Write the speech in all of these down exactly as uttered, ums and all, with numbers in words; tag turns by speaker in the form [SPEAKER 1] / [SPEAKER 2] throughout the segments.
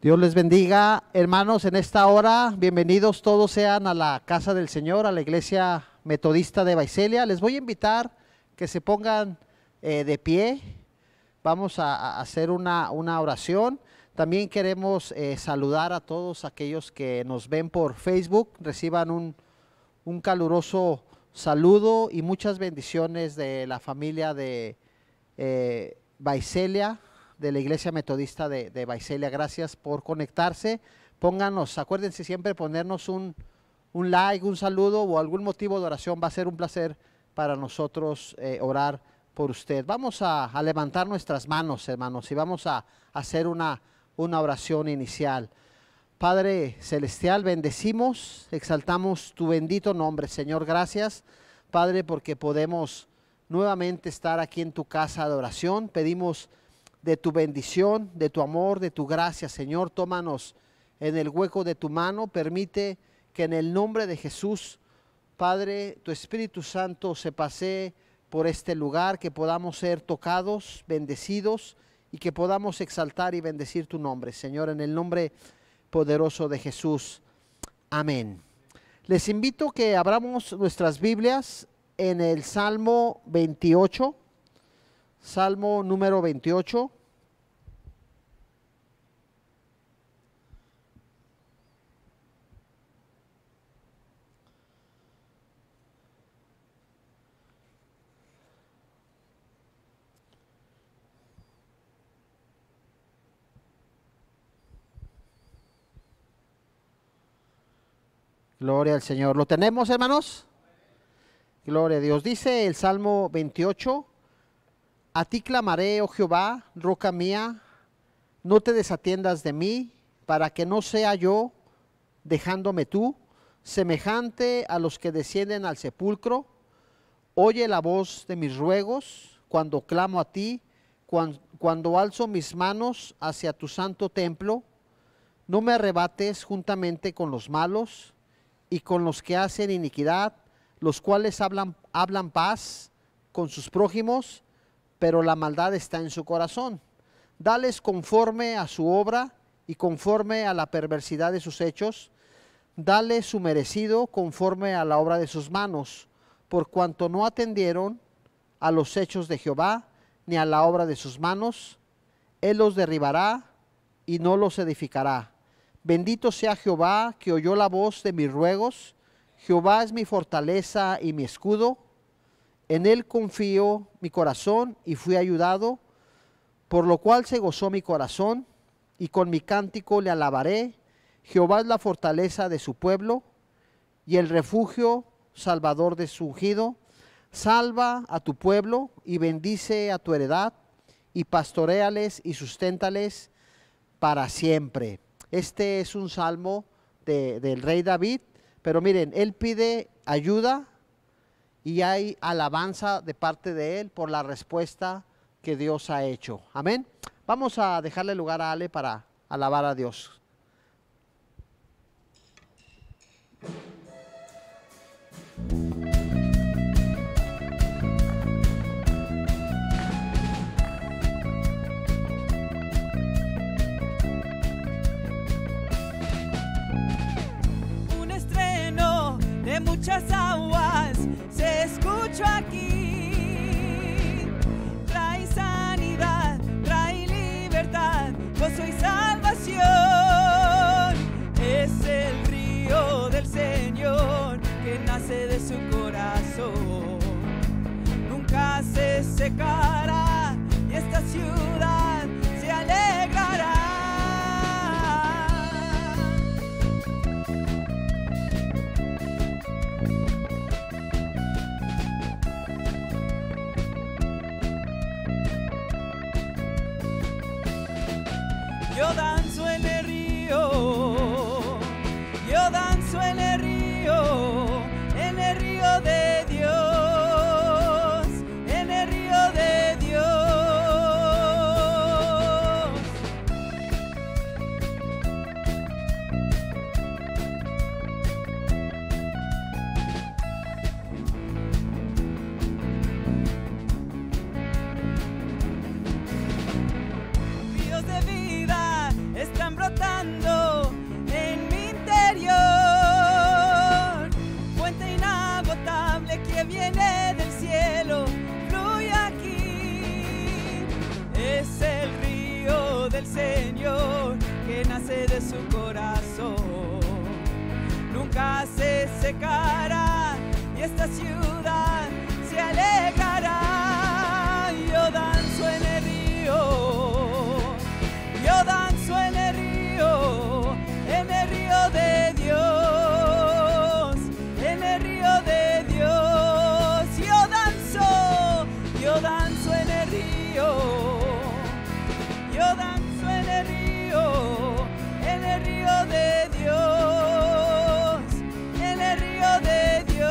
[SPEAKER 1] Dios les bendiga, hermanos, en esta hora. Bienvenidos todos sean a la casa del Señor, a la iglesia metodista de Visalia. Les voy a invitar que se pongan eh, de pie. Vamos a, a hacer una, una oración. También queremos eh, saludar a todos aquellos que nos ven por Facebook. Reciban un, un caluroso saludo y muchas bendiciones de la familia de eh, Visalia, de la iglesia metodista de, de Visalia. Gracias por conectarse. Pónganos, acuérdense siempre ponernos un, un like, un saludo o algún motivo de oración. Va a ser un placer para nosotros eh, orar por usted. Vamos a, a levantar nuestras manos, hermanos, y vamos a, a hacer una, una oración inicial. Padre celestial, bendecimos, exaltamos tu bendito nombre, Señor. Gracias, Padre, porque podemos nuevamente estar aquí en tu casa de oración. Pedimos de tu bendición, de tu amor, de tu gracia, Señor. Tómanos en el hueco de tu mano. Permite que en el nombre de Jesús, Padre, tu Espíritu Santo se pasee por este lugar, que podamos ser tocados, bendecidos y que podamos exaltar y bendecir tu nombre, Señor, en el nombre poderoso de Jesús. Amén. Les invito que abramos nuestras Biblias en el Salmo veintiocho. Salmo número veintiocho. Gloria al Señor. ¿Lo tenemos, hermanos? Gloria a Dios. Dice el Salmo veintiocho. A ti clamaré, oh Jehová, roca mía, no te desatiendas de mí, para que no sea yo, dejándome tú, semejante a los que descienden al sepulcro. Oye la voz de mis ruegos, cuando clamo a ti, cuando, cuando alzo mis manos hacia tu santo templo. No me arrebates juntamente con los malos y con los que hacen iniquidad, los cuales hablan, hablan paz con sus prójimos, pero la maldad está en su corazón. Dales conforme a su obra y conforme a la perversidad de sus hechos. Dale su merecido conforme a la obra de sus manos, por cuanto no atendieron a los hechos de Jehová, ni a la obra de sus manos. Él los derribará y no los edificará. Bendito sea Jehová, que oyó la voz de mis ruegos. Jehová es mi fortaleza y mi escudo. En él confío mi corazón y fui ayudado, por lo cual se gozó mi corazón, y con mi cántico le alabaré. Jehová es la fortaleza de su pueblo, y el refugio salvador de su ungido. Salva a tu pueblo, y bendice a tu heredad, y pastoréales y susténtales para siempre. Este es un salmo de, del rey David, pero miren, él pide ayuda, y hay alabanza de parte de él por la respuesta que Dios ha hecho. Amén. Vamos a dejarle lugar a Ale para alabar a Dios.
[SPEAKER 2] Un estreno de muchas aguas se escucha aquí, trae sanidad, trae libertad, gozo y salvación. Es el río del Señor que nace de su corazón. Nunca se secará y esta ciudad se alegrará. Yo danzo en el río, yo danzo en el río, en el río de Dios, en el río de Dios. Ríos de vida están brotando brotando en mi interior. Fuente inagotable que viene del cielo, fluye aquí. Es el río del Señor que nace de su corazón. Nunca se secará y esta ciudad se alegrará. Yo danzo en el río, yo danzo en el río, en el río de Dios, en el río de Dios. Yo danzo, yo danzo en el río, yo danzo en el río, en el río de Dios, en el río de Dios.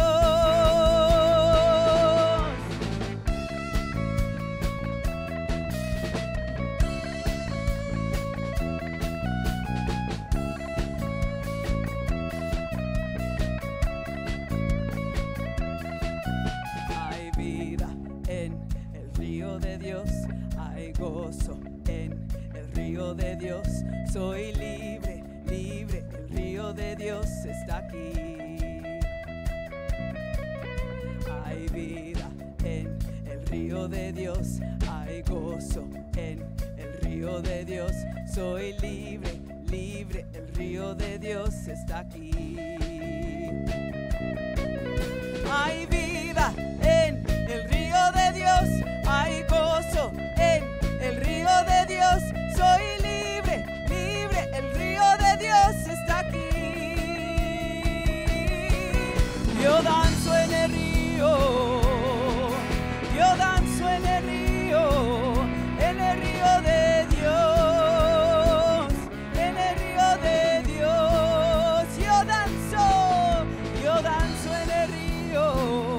[SPEAKER 2] Hay vida en el río de Dios, hay gozo en el río de Dios. Soy libre, libre, el río de Dios está aquí. Hay vida en el río de Dios, hay gozo en el río de Dios. Soy libre, libre, el río de Dios está aquí. Hay vida en el río de Dios, hay gozo en el río de Dios. Soy libre, libre, el río de Dios está aquí. Yo danzo en el río, yo danzo en el río, en el río de Dios, en el río de Dios. Yo danzo, yo danzo en el río,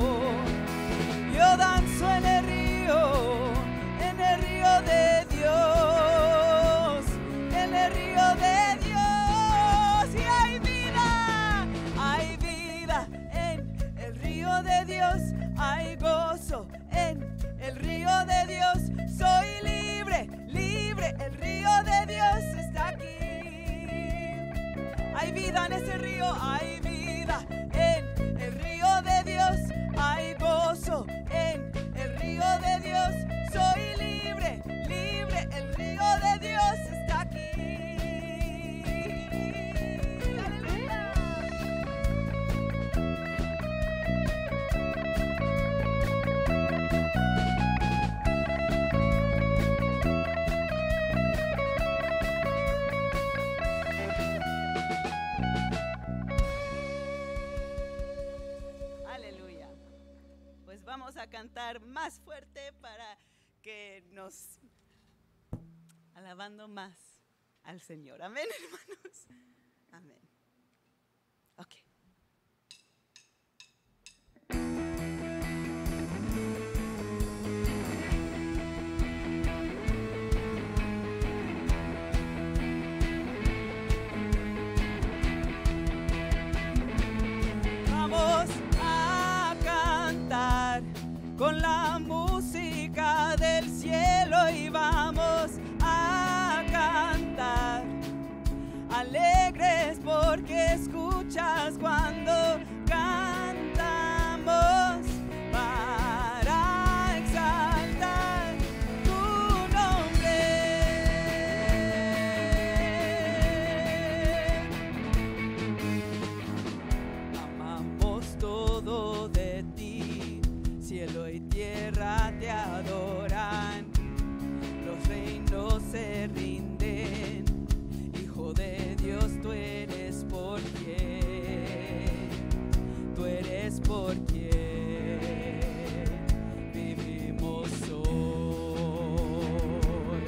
[SPEAKER 2] yo danzo en el río, en el río de Dios, en el río de Dios. Y hay vida, hay vida en el río de Dios, hay gozo en el río de Dios. Soy libre, libre, el río de Dios está aquí. Hay vida en ese río, hay vida en el río de Dios, hay gozo en el río de Dios. Soy libre, libre, el río de Dios está aquí. ¡Aleluya! Aleluya. Pues vamos a cantar más fuerte para que nos alabando más al Señor. Amén, hermanos. Amén. Ok. Vamos a cantar con la música del cielo y vamos a cantar alegres porque escuchas cuando cantamos para exaltar tu nombre. Amamos todo de ti, cielo y tierra te adoran, los reinos se rinden, Hijo de Dios tú eres por quien, tú eres por quien vivimos hoy.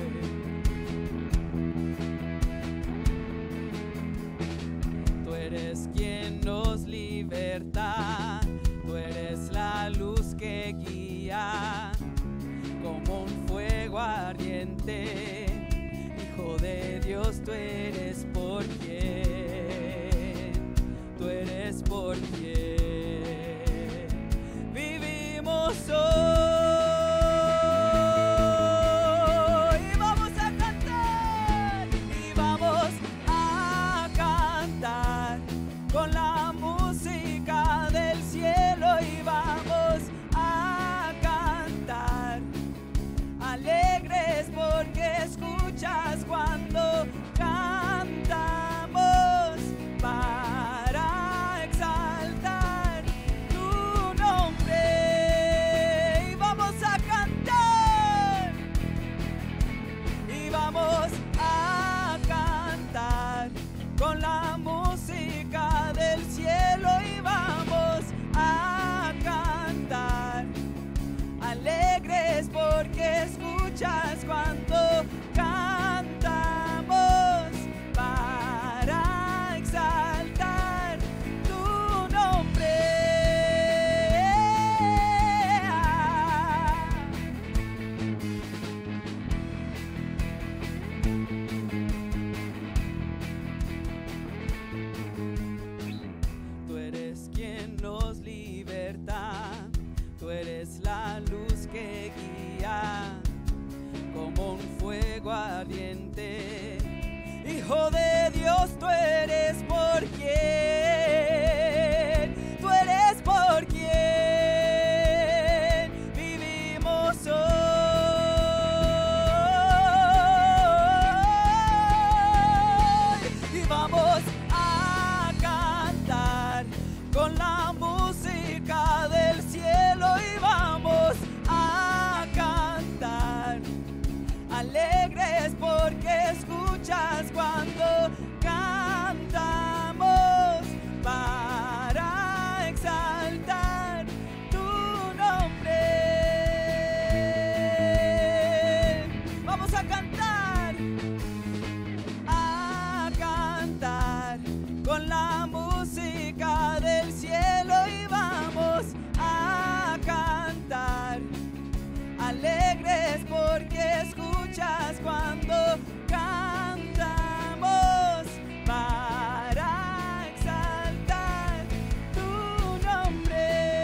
[SPEAKER 2] Tú eres quien nos liberta, tú eres la luz que guía como un fuego ardiente. Hijo de Dios, tú eres por quien, tú eres por quien vivimos hoy. Y vamos a cantar, y vamos a ardiente. Hijo de Dios, tú eres por quien, tú eres por quien vivimos hoy. Y vamos a cantar con la música del cielo y vamos a cantar alegres porque escuchas cuando cantamos para exaltar tu nombre. Vamos a cantar, a cantar con la música del cielo y vamos a cantar alegres porque escuchas cuando cantamos para exaltar tu nombre.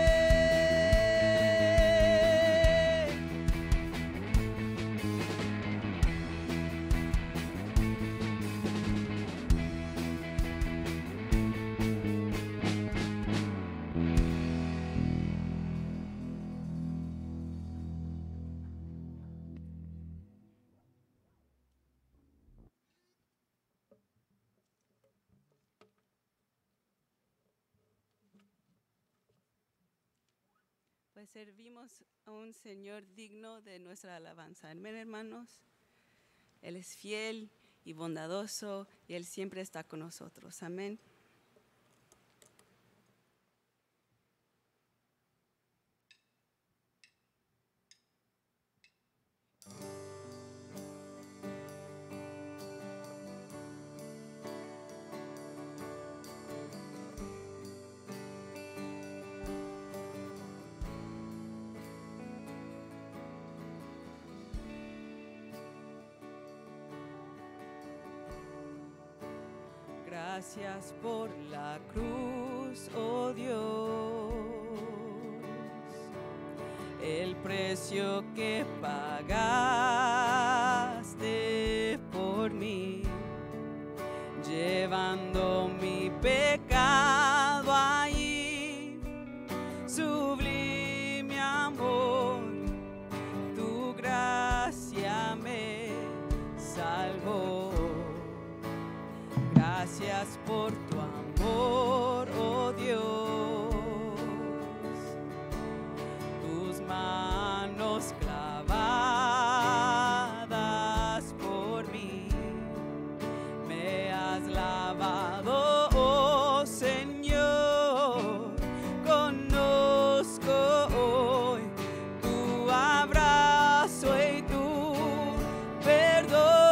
[SPEAKER 2] Pues servimos a un Señor digno de nuestra alabanza. Amén, hermanos. Él es fiel y bondadoso y Él siempre está con nosotros. Amén. Gracias por la cruz, oh Dios, el precio que pagaste por mí, llevando mi pecado allí, sublime amor, tu gracia me salvó. Gracias por tu amor, oh Dios, tus manos clavadas por mí, me has lavado, oh Señor, conozco hoy tu abrazo y tu perdón.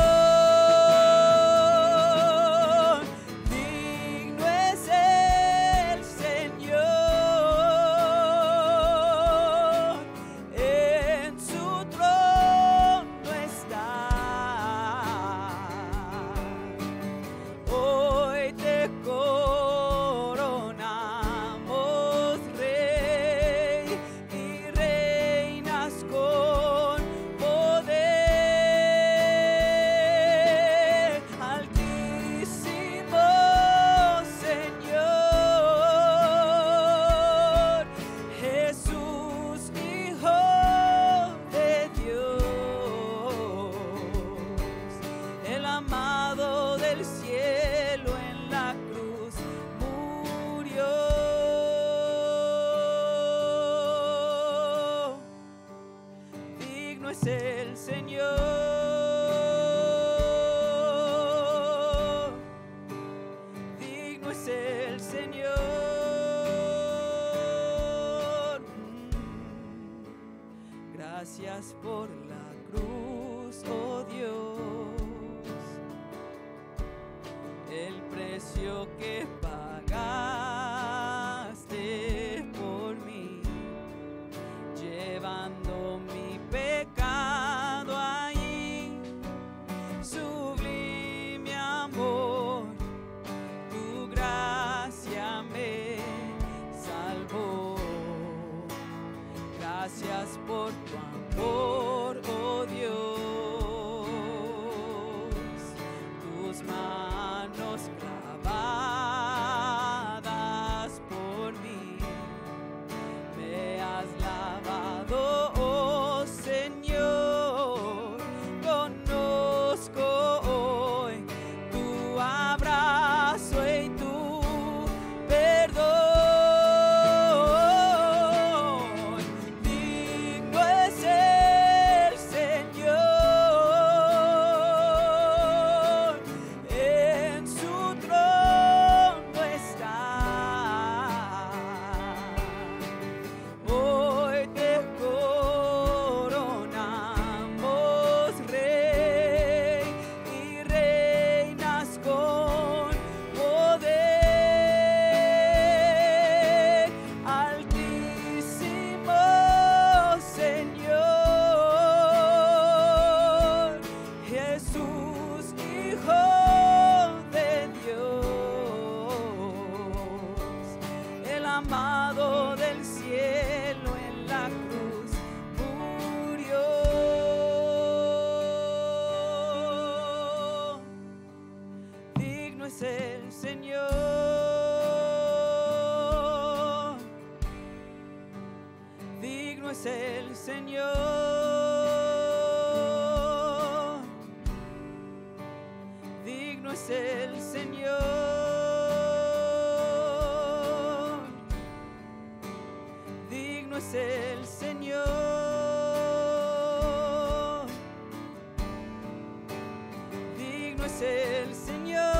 [SPEAKER 2] Gracias por la cruz, oh Dios, el precio que pagaste por mí, llevando mi pecado allí, sublime amor, tu gracia me salvó. Gracias por tu amor, Jesús, Hijo de Dios, el amado del cielo en la cruz murió. Digno es el Señor, digno es el Señor, digno es el Señor, digno es el Señor, digno es el Señor.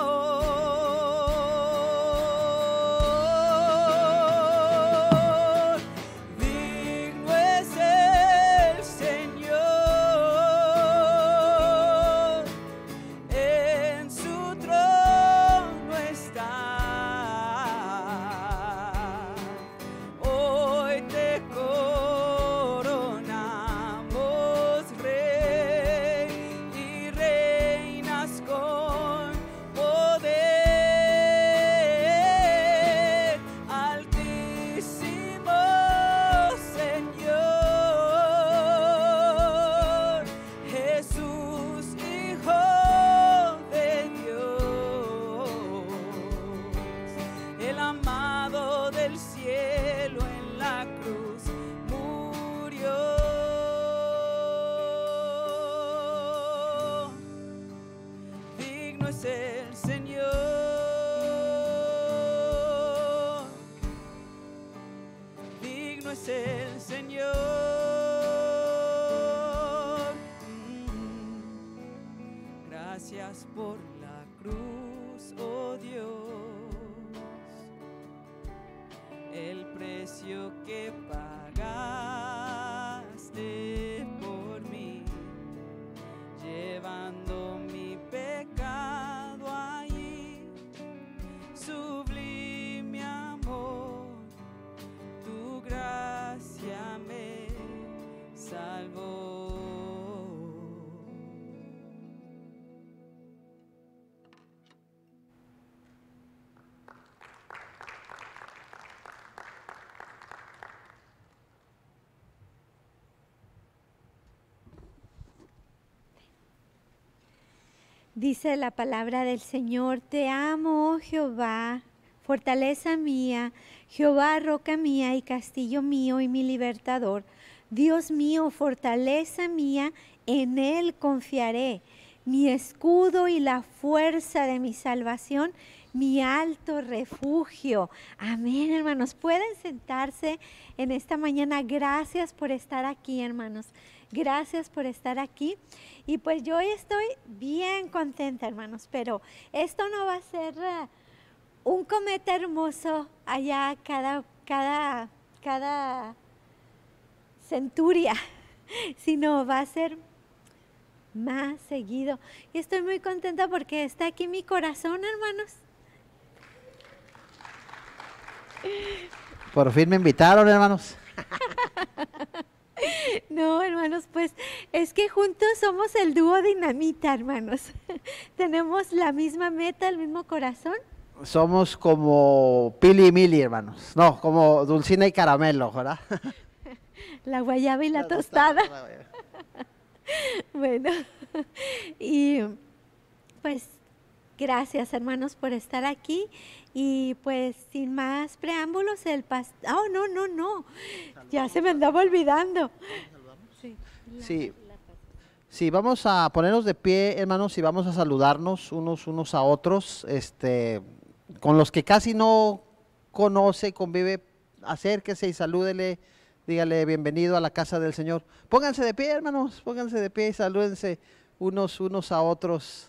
[SPEAKER 2] Por la cruz, oh Dios, el precio que pagaste por mí, llevando mi pecado allí, sublime amor, tu gracia me salvó.
[SPEAKER 3] Dice la palabra del Señor: te amo, oh Jehová, fortaleza mía, Jehová, roca mía y castillo mío y mi libertador. Dios mío, fortaleza mía, en Él confiaré, mi escudo y la fuerza de mi salvación, mi alto refugio. Amén, hermanos. Pueden sentarse en esta mañana. Gracias por estar aquí, hermanos. Gracias por estar aquí. Y pues yo hoy estoy bien contenta, hermanos, pero esto no va a ser uh, un cometa hermoso allá cada, cada, cada centuria, sino va a ser más seguido. Y estoy muy contenta porque está aquí mi corazón, hermanos.
[SPEAKER 1] Por fin me invitaron, hermanos.
[SPEAKER 3] No, hermanos, pues es que juntos somos el dúo Dinamita, hermanos. Tenemos la misma meta, el mismo corazón.
[SPEAKER 1] Somos como Pili y Mili, hermanos. No, como Dulcina y Caramelo, ¿verdad?
[SPEAKER 3] La guayaba y la, la tostada. tostada Bueno, y pues gracias, hermanos, por estar aquí. Y pues sin más preámbulos, el pastor... Oh, no, no, no. Ya se me andaba olvidando.
[SPEAKER 1] Sí, sí. Sí, vamos a ponernos de pie, hermanos, y vamos a saludarnos unos, unos a otros, este, con los que casi no conoce, convive, acérquese y salúdele, dígale bienvenido a la casa del Señor. Pónganse de pie, hermanos, pónganse de pie y salúdense unos, unos a otros.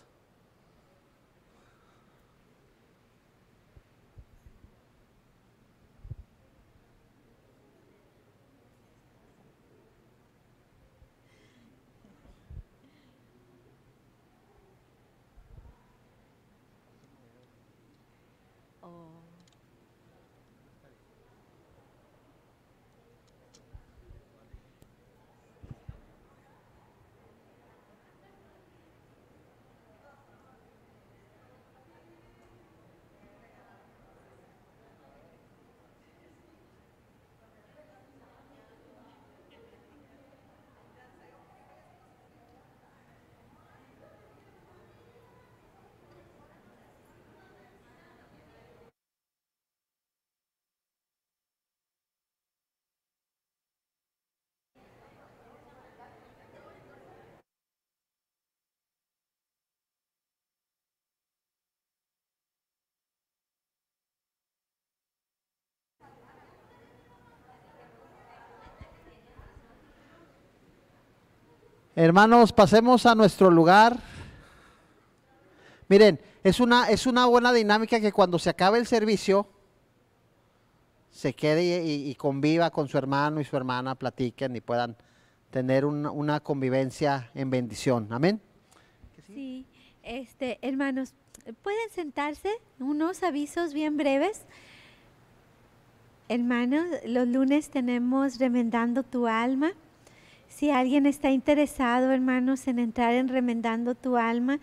[SPEAKER 1] Hermanos, pasemos a nuestro lugar. Miren, es una, es una buena dinámica que cuando se acabe el servicio, se quede y, y conviva con su hermano y su hermana, platiquen y puedan tener una, una convivencia en bendición. Amén.
[SPEAKER 3] Sí, este, hermanos, pueden sentarse, unos avisos bien breves. Hermanos, los lunes tenemos Remendando tu Alma. Si alguien está interesado, hermanos, en entrar en Remendando tu Alma,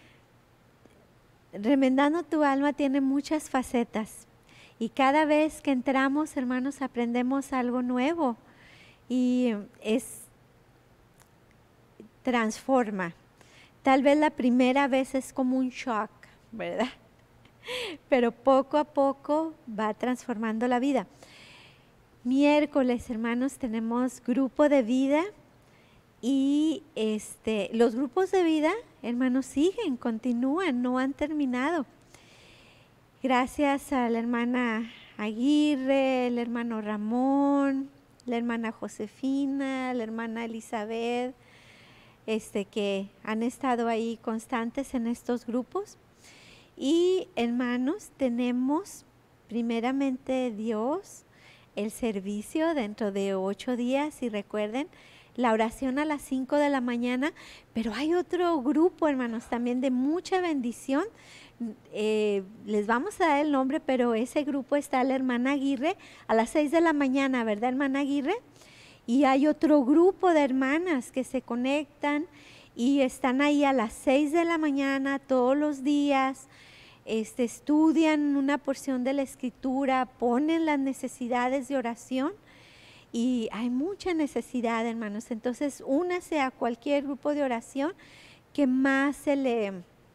[SPEAKER 3] Remendando tu Alma tiene muchas facetas. Y cada vez que entramos, hermanos, aprendemos algo nuevo. Y es, transforma. Tal vez la primera vez es como un shock, ¿verdad? Pero poco a poco va transformando la vida. Miércoles, hermanos, tenemos grupo de vida. Y este, los grupos de vida, hermanos, siguen, continúan, no han terminado. Gracias a la hermana Aguirre, el hermano Ramón, la hermana Josefina, la hermana Elizabeth, este, que han estado ahí constantes en estos grupos. Y hermanos, tenemos primeramente Dios, el servicio dentro de ocho días, y recuerden, la oración a las cinco de la mañana, pero hay otro grupo, hermanos, también de mucha bendición. Eh, les vamos a dar el nombre, pero ese grupo está la hermana Aguirre a las seis de la mañana, ¿verdad, hermana Aguirre? Y hay otro grupo de hermanas que se conectan y están ahí a las seis de la mañana todos los días. Este, estudian una porción de la escritura, ponen las necesidades de oración. Y hay mucha necesidad, hermanos. Entonces, únase a cualquier grupo de oración que más se le,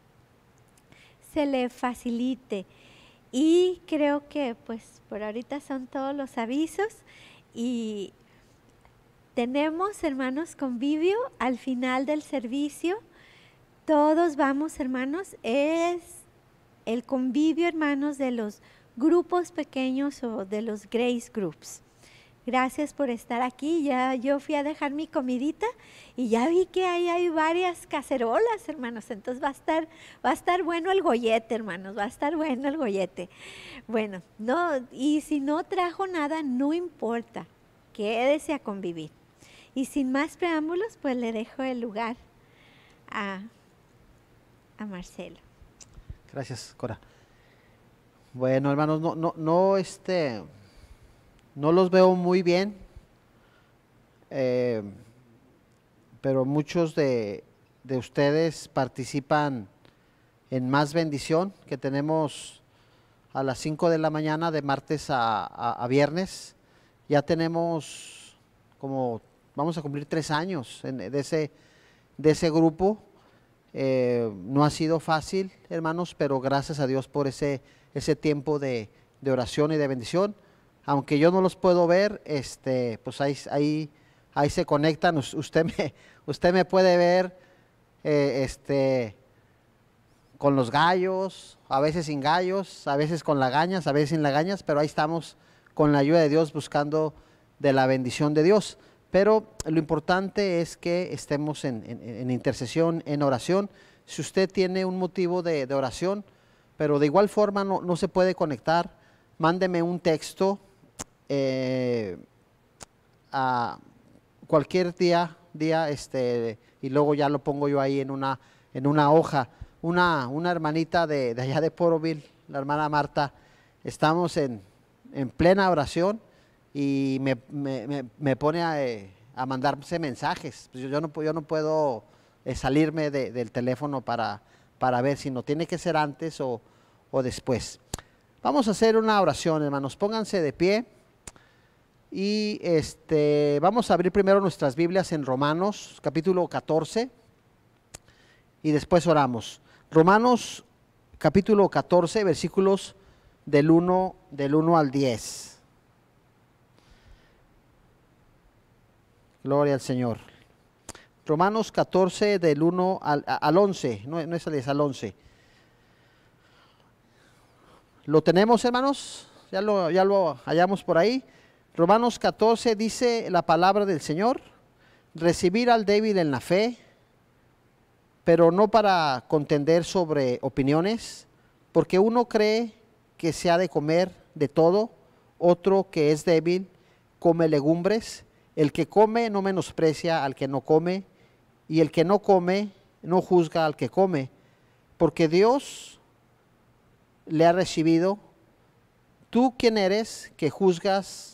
[SPEAKER 3] se le facilite. Y creo que, pues, por ahorita son todos los avisos. Y tenemos, hermanos, convivio al final del servicio. Todos vamos, hermanos. Es el convivio, hermanos, de los grupos pequeños o de los Grace Groups. Gracias por estar aquí. Ya yo fui a dejar mi comidita y ya vi que ahí hay varias cacerolas, hermanos. Entonces va a estar, va a estar bueno el gollete, hermanos. Va a estar bueno el gollete. Bueno, no, y si no trajo nada, no importa. Quédese a convivir. Y sin más preámbulos, pues le dejo el lugar a, a Marcelo.
[SPEAKER 1] Gracias, Cora. Bueno, hermanos, no, no, no, este... No los veo muy bien, eh, pero muchos de, de ustedes participan en Más Bendición, que tenemos a las cinco de la mañana de martes a, a, a viernes. Ya tenemos como, vamos a cumplir tres años en, de, ese, de ese grupo. Eh, no ha sido fácil, hermanos, pero gracias a Dios por ese, ese tiempo de, de oración y de bendición. Aunque yo no los puedo ver, este, pues ahí, ahí, ahí se conectan. Usted me, usted me puede ver eh, este, con los gallos, a veces sin gallos, a veces con lagañas, a veces sin lagañas, pero ahí estamos con la ayuda de Dios buscando de la bendición de Dios. Pero lo importante es que estemos en, en, en intercesión, en oración. Si usted tiene un motivo de, de oración, pero de igual forma no, no se puede conectar, mándeme un texto. Eh, a cualquier día, día este, y luego ya lo pongo yo ahí en una, en una hoja. Una, una hermanita de, de allá de Poroville, la hermana Marta, estamos en, en plena oración y me, me, me, me pone a, a mandarse mensajes. Pues yo, yo, no, yo no puedo eh, salirme de, del teléfono para, para ver si no tiene que ser antes o, o después. Vamos a hacer una oración, hermanos, pónganse de pie. Y este, vamos a abrir primero nuestras Biblias en Romanos, capítulo catorce, y después oramos. Romanos, capítulo catorce, versículos del uno, del uno al diez. Gloria al Señor. Romanos catorce, del uno al, al once, no, no es al diez, al once. ¿Lo tenemos, hermanos? ¿Ya lo, ya lo hallamos por ahí? Romanos catorce dice la palabra del Señor: recibir al débil en la fe, pero no para contender sobre opiniones, porque uno cree que se ha de comer de todo, otro que es débil come legumbres, el que come no menosprecia al que no come, y el que no come no juzga al que come, porque Dios le ha recibido. ¿Tú quién eres que juzgas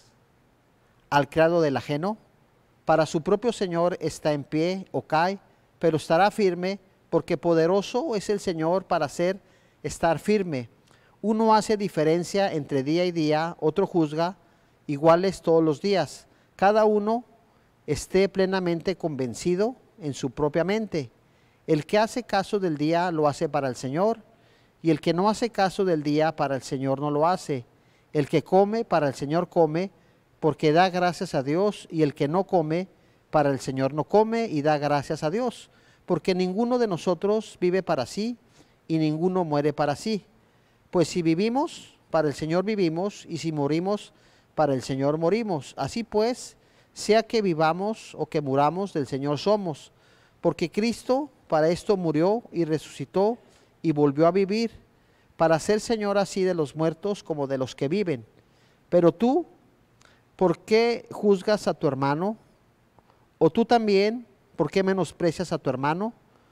[SPEAKER 1] al criado del ajeno? Para su propio Señor está en pie o cae, pero estará firme, porque poderoso es el Señor para hacer estar firme. Uno hace diferencia entre día y día, otro juzga, iguales todos los días. Cada uno esté plenamente convencido en su propia mente. El que hace caso del día lo hace para el Señor, y el que no hace caso del día para el Señor no lo hace. El que come para el Señor come, porque da gracias a Dios, y el que no come para el Señor no come y da gracias a Dios, porque ninguno de nosotros vive para sí y ninguno muere para sí. Pues si vivimos, para el Señor vivimos, y si morimos, para el Señor morimos. Así pues, sea que vivamos o que muramos, del Señor somos, porque Cristo para esto murió y resucitó y volvió a vivir, para ser Señor así de los muertos como de los que viven. Pero tú, ¿por qué juzgas a tu hermano? ¿O tú también, por qué menosprecias a tu hermano?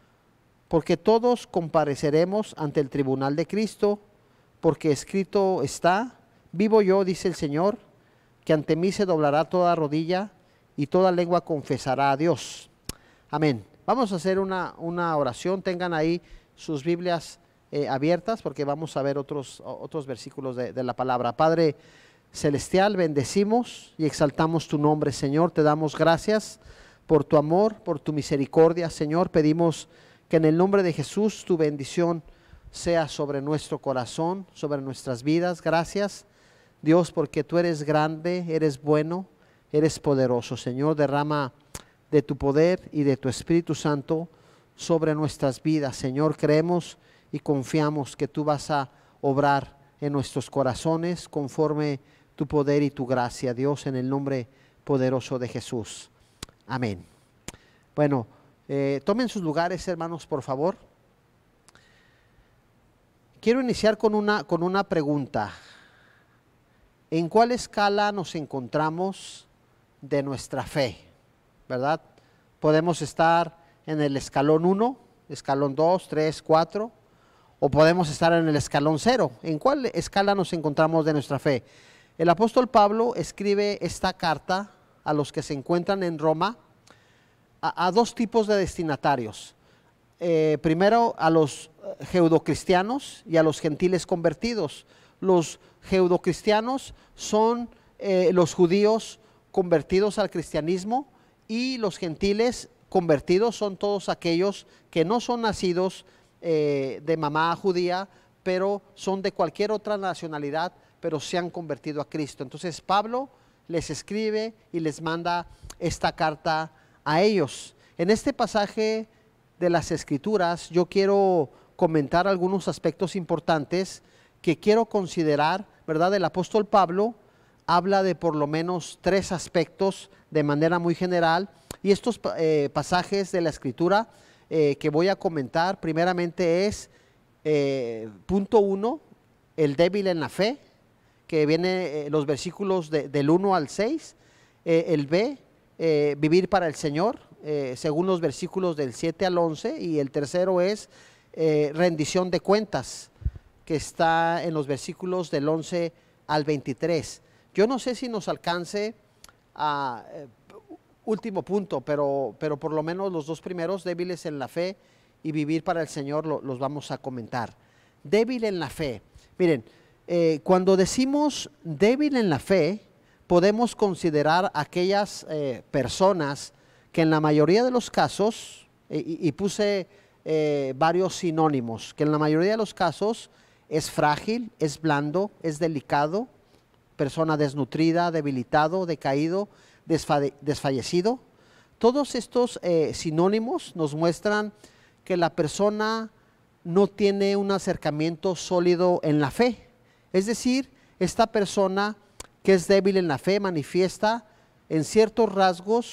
[SPEAKER 1] Porque todos compareceremos ante el tribunal de Cristo, porque escrito está: vivo yo, dice el Señor, que ante mí se doblará toda rodilla y toda lengua confesará a Dios. Amén. Vamos a hacer una, una oración. Tengan ahí sus Biblias eh, abiertas, porque vamos a ver otros, otros versículos de, de la palabra. Padre celestial, bendecimos y exaltamos tu nombre, Señor. Te damos gracias por tu amor, por tu misericordia, Señor. Pedimos que en el nombre de Jesús tu bendición sea sobre nuestro corazón, sobre nuestras vidas. Gracias, Dios, porque tú eres grande, eres bueno, eres poderoso. Señor, derrama de tu poder y de tu Espíritu Santo sobre nuestras vidas. Señor, creemos y confiamos que tú vas a obrar en nuestros corazones conforme tu poder y tu gracia, Dios, en el nombre poderoso de Jesús. Amén. Bueno, eh, tomen sus lugares, hermanos, por favor. Quiero iniciar con una, con una pregunta. ¿En cuál escala nos encontramos de nuestra fe? ¿Verdad? Podemos estar en el escalón uno, escalón dos, tres, cuatro, o podemos estar en el escalón cero. ¿En cuál escala nos encontramos de nuestra fe? El apóstol Pablo escribe esta carta a los que se encuentran en Roma, a, a dos tipos de destinatarios. Eh, primero a los judeocristianos y a los gentiles convertidos. Los judeocristianos son eh, los judíos convertidos al cristianismo, y los gentiles convertidos son todos aquellos que no son nacidos eh, de mamá judía, pero son de cualquier otra nacionalidad, pero se han convertido a Cristo. Entonces Pablo les escribe y les manda esta carta a ellos. En este pasaje de las Escrituras yo quiero comentar algunos aspectos importantes que quiero considerar, ¿verdad? El apóstol Pablo habla de por lo menos tres aspectos de manera muy general, y estos eh, pasajes de la Escritura eh, que voy a comentar primeramente es eh, punto uno, el débil en la fe, que viene eh, los versículos de, del uno al seis, eh, el B, eh, vivir para el Señor, eh, según los versículos del siete al once, y el tercero es eh, rendición de cuentas, que está en los versículos del once al veintitrés. Yo no sé si nos alcance a eh, último punto, pero, pero por lo menos los dos primeros, débiles en la fe y vivir para el Señor, lo, los vamos a comentar. Débil en la fe. Miren, eh, cuando decimos débil en la fe, podemos considerar aquellas eh, personas que en la mayoría de los casos, eh, y, y puse eh, varios sinónimos, que en la mayoría de los casos es frágil, es blando, es delicado, persona desnutrida, debilitado, decaído, desfalle desfallecido. Todos estos eh, sinónimos nos muestran que la persona no tiene un acercamiento sólido en la fe. Es decir, esta persona que es débil en la fe manifiesta en ciertos rasgos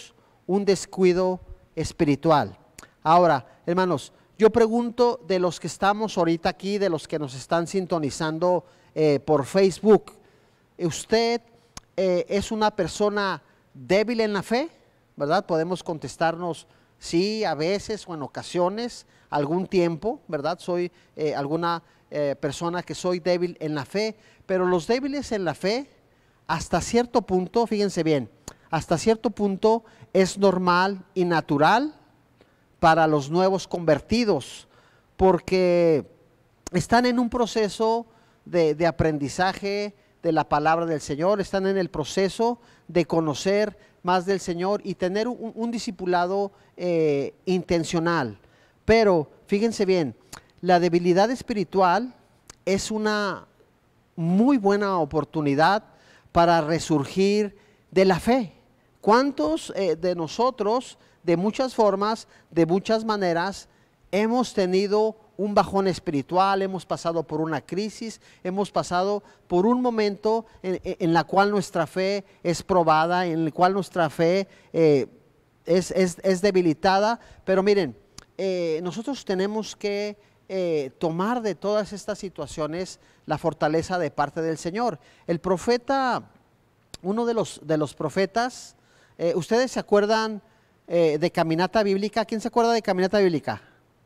[SPEAKER 1] un descuido espiritual. Ahora, hermanos, yo pregunto de los que estamos ahorita aquí, de los que nos están sintonizando eh, por Facebook, ¿usted eh, es una persona débil en la fe? ¿Verdad? Podemos contestarnos sí, a veces o en ocasiones, algún tiempo, ¿verdad? Soy eh, alguna eh, persona que soy débil en la fe, pero los débiles en la fe, hasta cierto punto, fíjense bien, hasta cierto punto es normal y natural para los nuevos convertidos, porque están en un proceso de, de aprendizaje de la palabra del Señor, están en el proceso de conocer más del Señor y tener un, un discipulado eh, intencional. Pero fíjense bien, la debilidad espiritual es una muy buena oportunidad para resurgir de la fe. ¿Cuántos eh, de nosotros, de muchas formas, de muchas maneras, hemos tenido un bajón espiritual, hemos pasado por una crisis, hemos pasado por un momento en, en la cual nuestra fe es probada, en el cual nuestra fe eh, es, es, es debilitada? Pero miren, eh, nosotros tenemos que eh, tomar de todas estas situaciones la fortaleza de parte del Señor. El profeta, uno de los, de los profetas, eh, ¿ustedes se acuerdan eh, de Caminata Bíblica? ¿Quién se acuerda de Caminata Bíblica?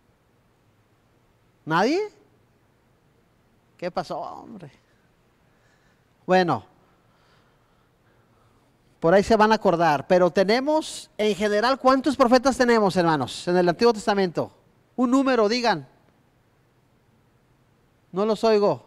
[SPEAKER 1] ¿Nadie? ¿Qué pasó, hombre? Bueno, por ahí se van a acordar, pero tenemos en general, ¿cuántos profetas tenemos, hermanos, en el Antiguo Testamento? Un número, digan. No los oigo.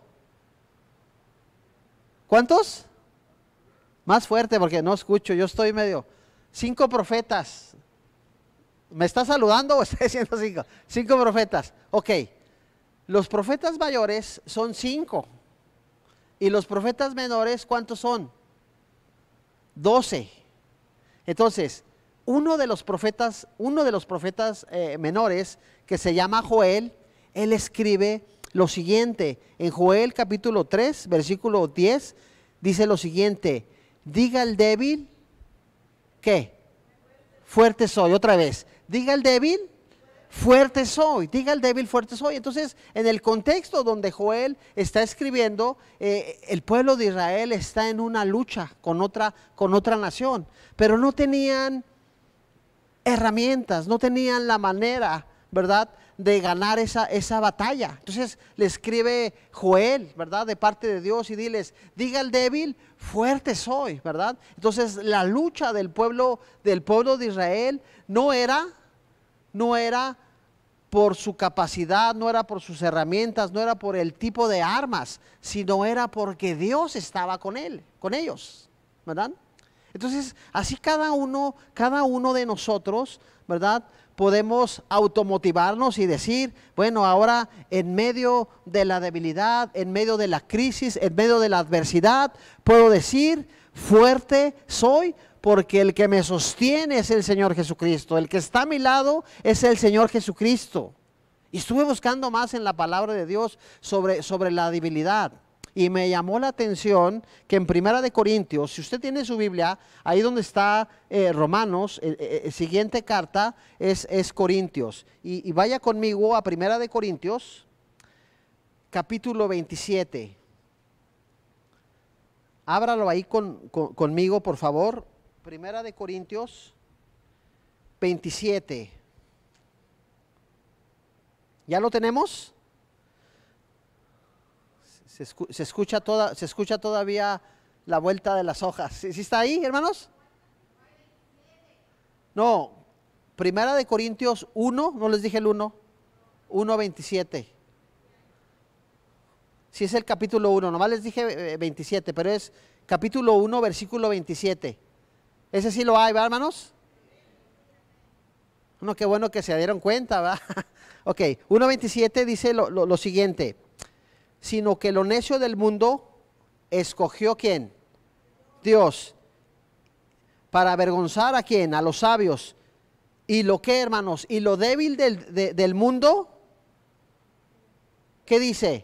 [SPEAKER 1] ¿Cuántos? Más fuerte porque no escucho, yo estoy medio. Cinco profetas. ¿Me está saludando o está diciendo cinco? Cinco profetas, ok. Los profetas mayores son cinco. ¿Y los profetas menores cuántos son? Doce. Entonces, uno de los profetas, uno de los profetas eh, menores, que se llama Joel, él escribe lo siguiente. En Joel capítulo tres, versículo diez, dice lo siguiente: diga el débil, ¿qué? Fuerte soy. Otra vez, diga el débil, fuerte soy, diga el débil, fuerte soy. Entonces, en el contexto donde Joel está escribiendo, eh, el pueblo de Israel está en una lucha con otra, con otra nación, pero no tenían herramientas, no tenían la manera, ¿verdad?, de ganar esa, esa batalla. Entonces le escribe Joel, ¿verdad?, de parte de Dios, y diles: diga el débil, fuerte soy, ¿verdad? Entonces la lucha del pueblo, del pueblo de Israel no era no era por su capacidad, no era por sus herramientas, no era por el tipo de armas, sino era porque Dios estaba con él, con ellos, ¿verdad? Entonces, así cada uno, cada uno de nosotros, ¿verdad?, podemos automotivarnos y decir: bueno, ahora en medio de la debilidad, en medio de la crisis, en medio de la adversidad, puedo decir: fuerte soy, porque el que me sostiene es el Señor Jesucristo, el que está a mi lado es el Señor Jesucristo. Y estuve buscando más en la palabra de Dios sobre, sobre la debilidad, y me llamó la atención que en Primera de Corintios, si usted tiene su Biblia, ahí donde está eh, Romanos, el, el, el siguiente carta es, es Corintios, y, y vaya conmigo a Primera de Corintios, capítulo veintisiete. Ábralo ahí con, con, conmigo, por favor. Primera de Corintios veintisiete. ¿Ya lo tenemos? Se, escu se, escucha, toda, se escucha todavía la vuelta de las hojas. ¿Sí, sí está ahí, hermanos? No, Primera de Corintios uno, no les dije el uno, uno veintisiete. Sí, es el capítulo uno, nomás les dije veintisiete, pero es capítulo uno, versículo veintisiete. Ese sí lo hay, ¿verdad, hermanos? No, qué bueno que se dieron cuenta, ¿verdad? Ok, uno veintisiete dice lo, lo, lo siguiente: sino que lo necio del mundo escogió ¿quién? Dios, para avergonzar a quién, a los sabios. ¿Y lo qué, hermanos? Y lo débil del, de, del mundo, ¿qué dice?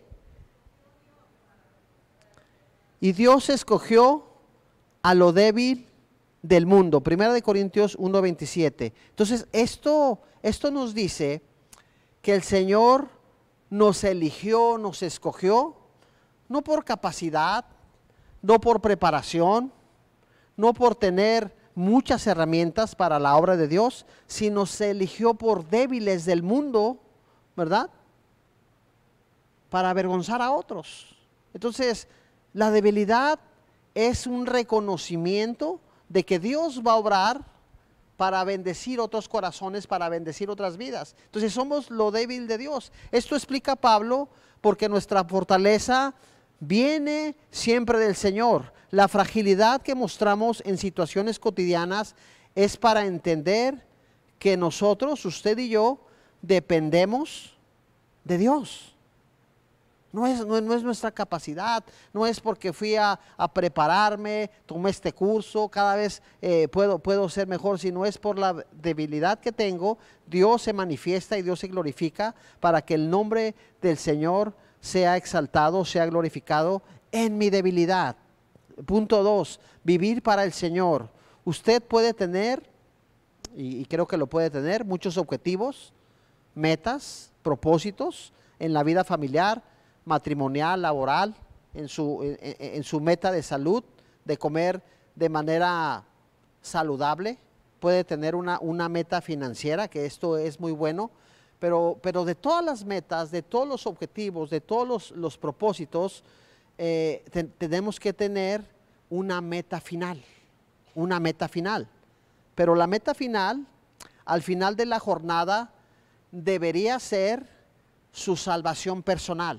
[SPEAKER 1] Y Dios escogió a lo débil del mundo. Primera de Corintios uno veintisiete. Entonces, esto, esto nos dice que el Señor nos eligió, nos escogió, no por capacidad, no por preparación, no por tener muchas herramientas para la obra de Dios, sino se eligió por débiles del mundo, ¿verdad? Para avergonzar a otros. Entonces, la debilidad es un reconocimiento de que Dios va a obrar para bendecir otros corazones, para bendecir otras vidas. Entonces, somos lo débil de Dios. Esto explica Pablo, porque nuestra fortaleza viene siempre del Señor. La fragilidad que mostramos en situaciones cotidianas es para entender que nosotros, usted y yo, dependemos de Dios. No es, no, no es nuestra capacidad, no es porque fui a, a prepararme, tomé este curso, cada vez eh, puedo, puedo ser mejor, sino es por la debilidad que tengo. Dios se manifiesta y Dios se glorifica para que el nombre del Señor sea exaltado, sea glorificado en mi debilidad. Punto dos, vivir para el Señor. Usted puede tener, y, y creo que lo puede tener, muchos objetivos, metas, propósitos en la vida familiar, matrimonial, laboral, en su, en, en su meta de salud, de comer de manera saludable. Puede tener una, una meta financiera, que esto es muy bueno, pero, pero de todas las metas, de todos los objetivos, de todos los, los propósitos, eh, te, tenemos que tener una meta final, una meta final. Pero la meta final, al final de la jornada, debería ser su salvación personal.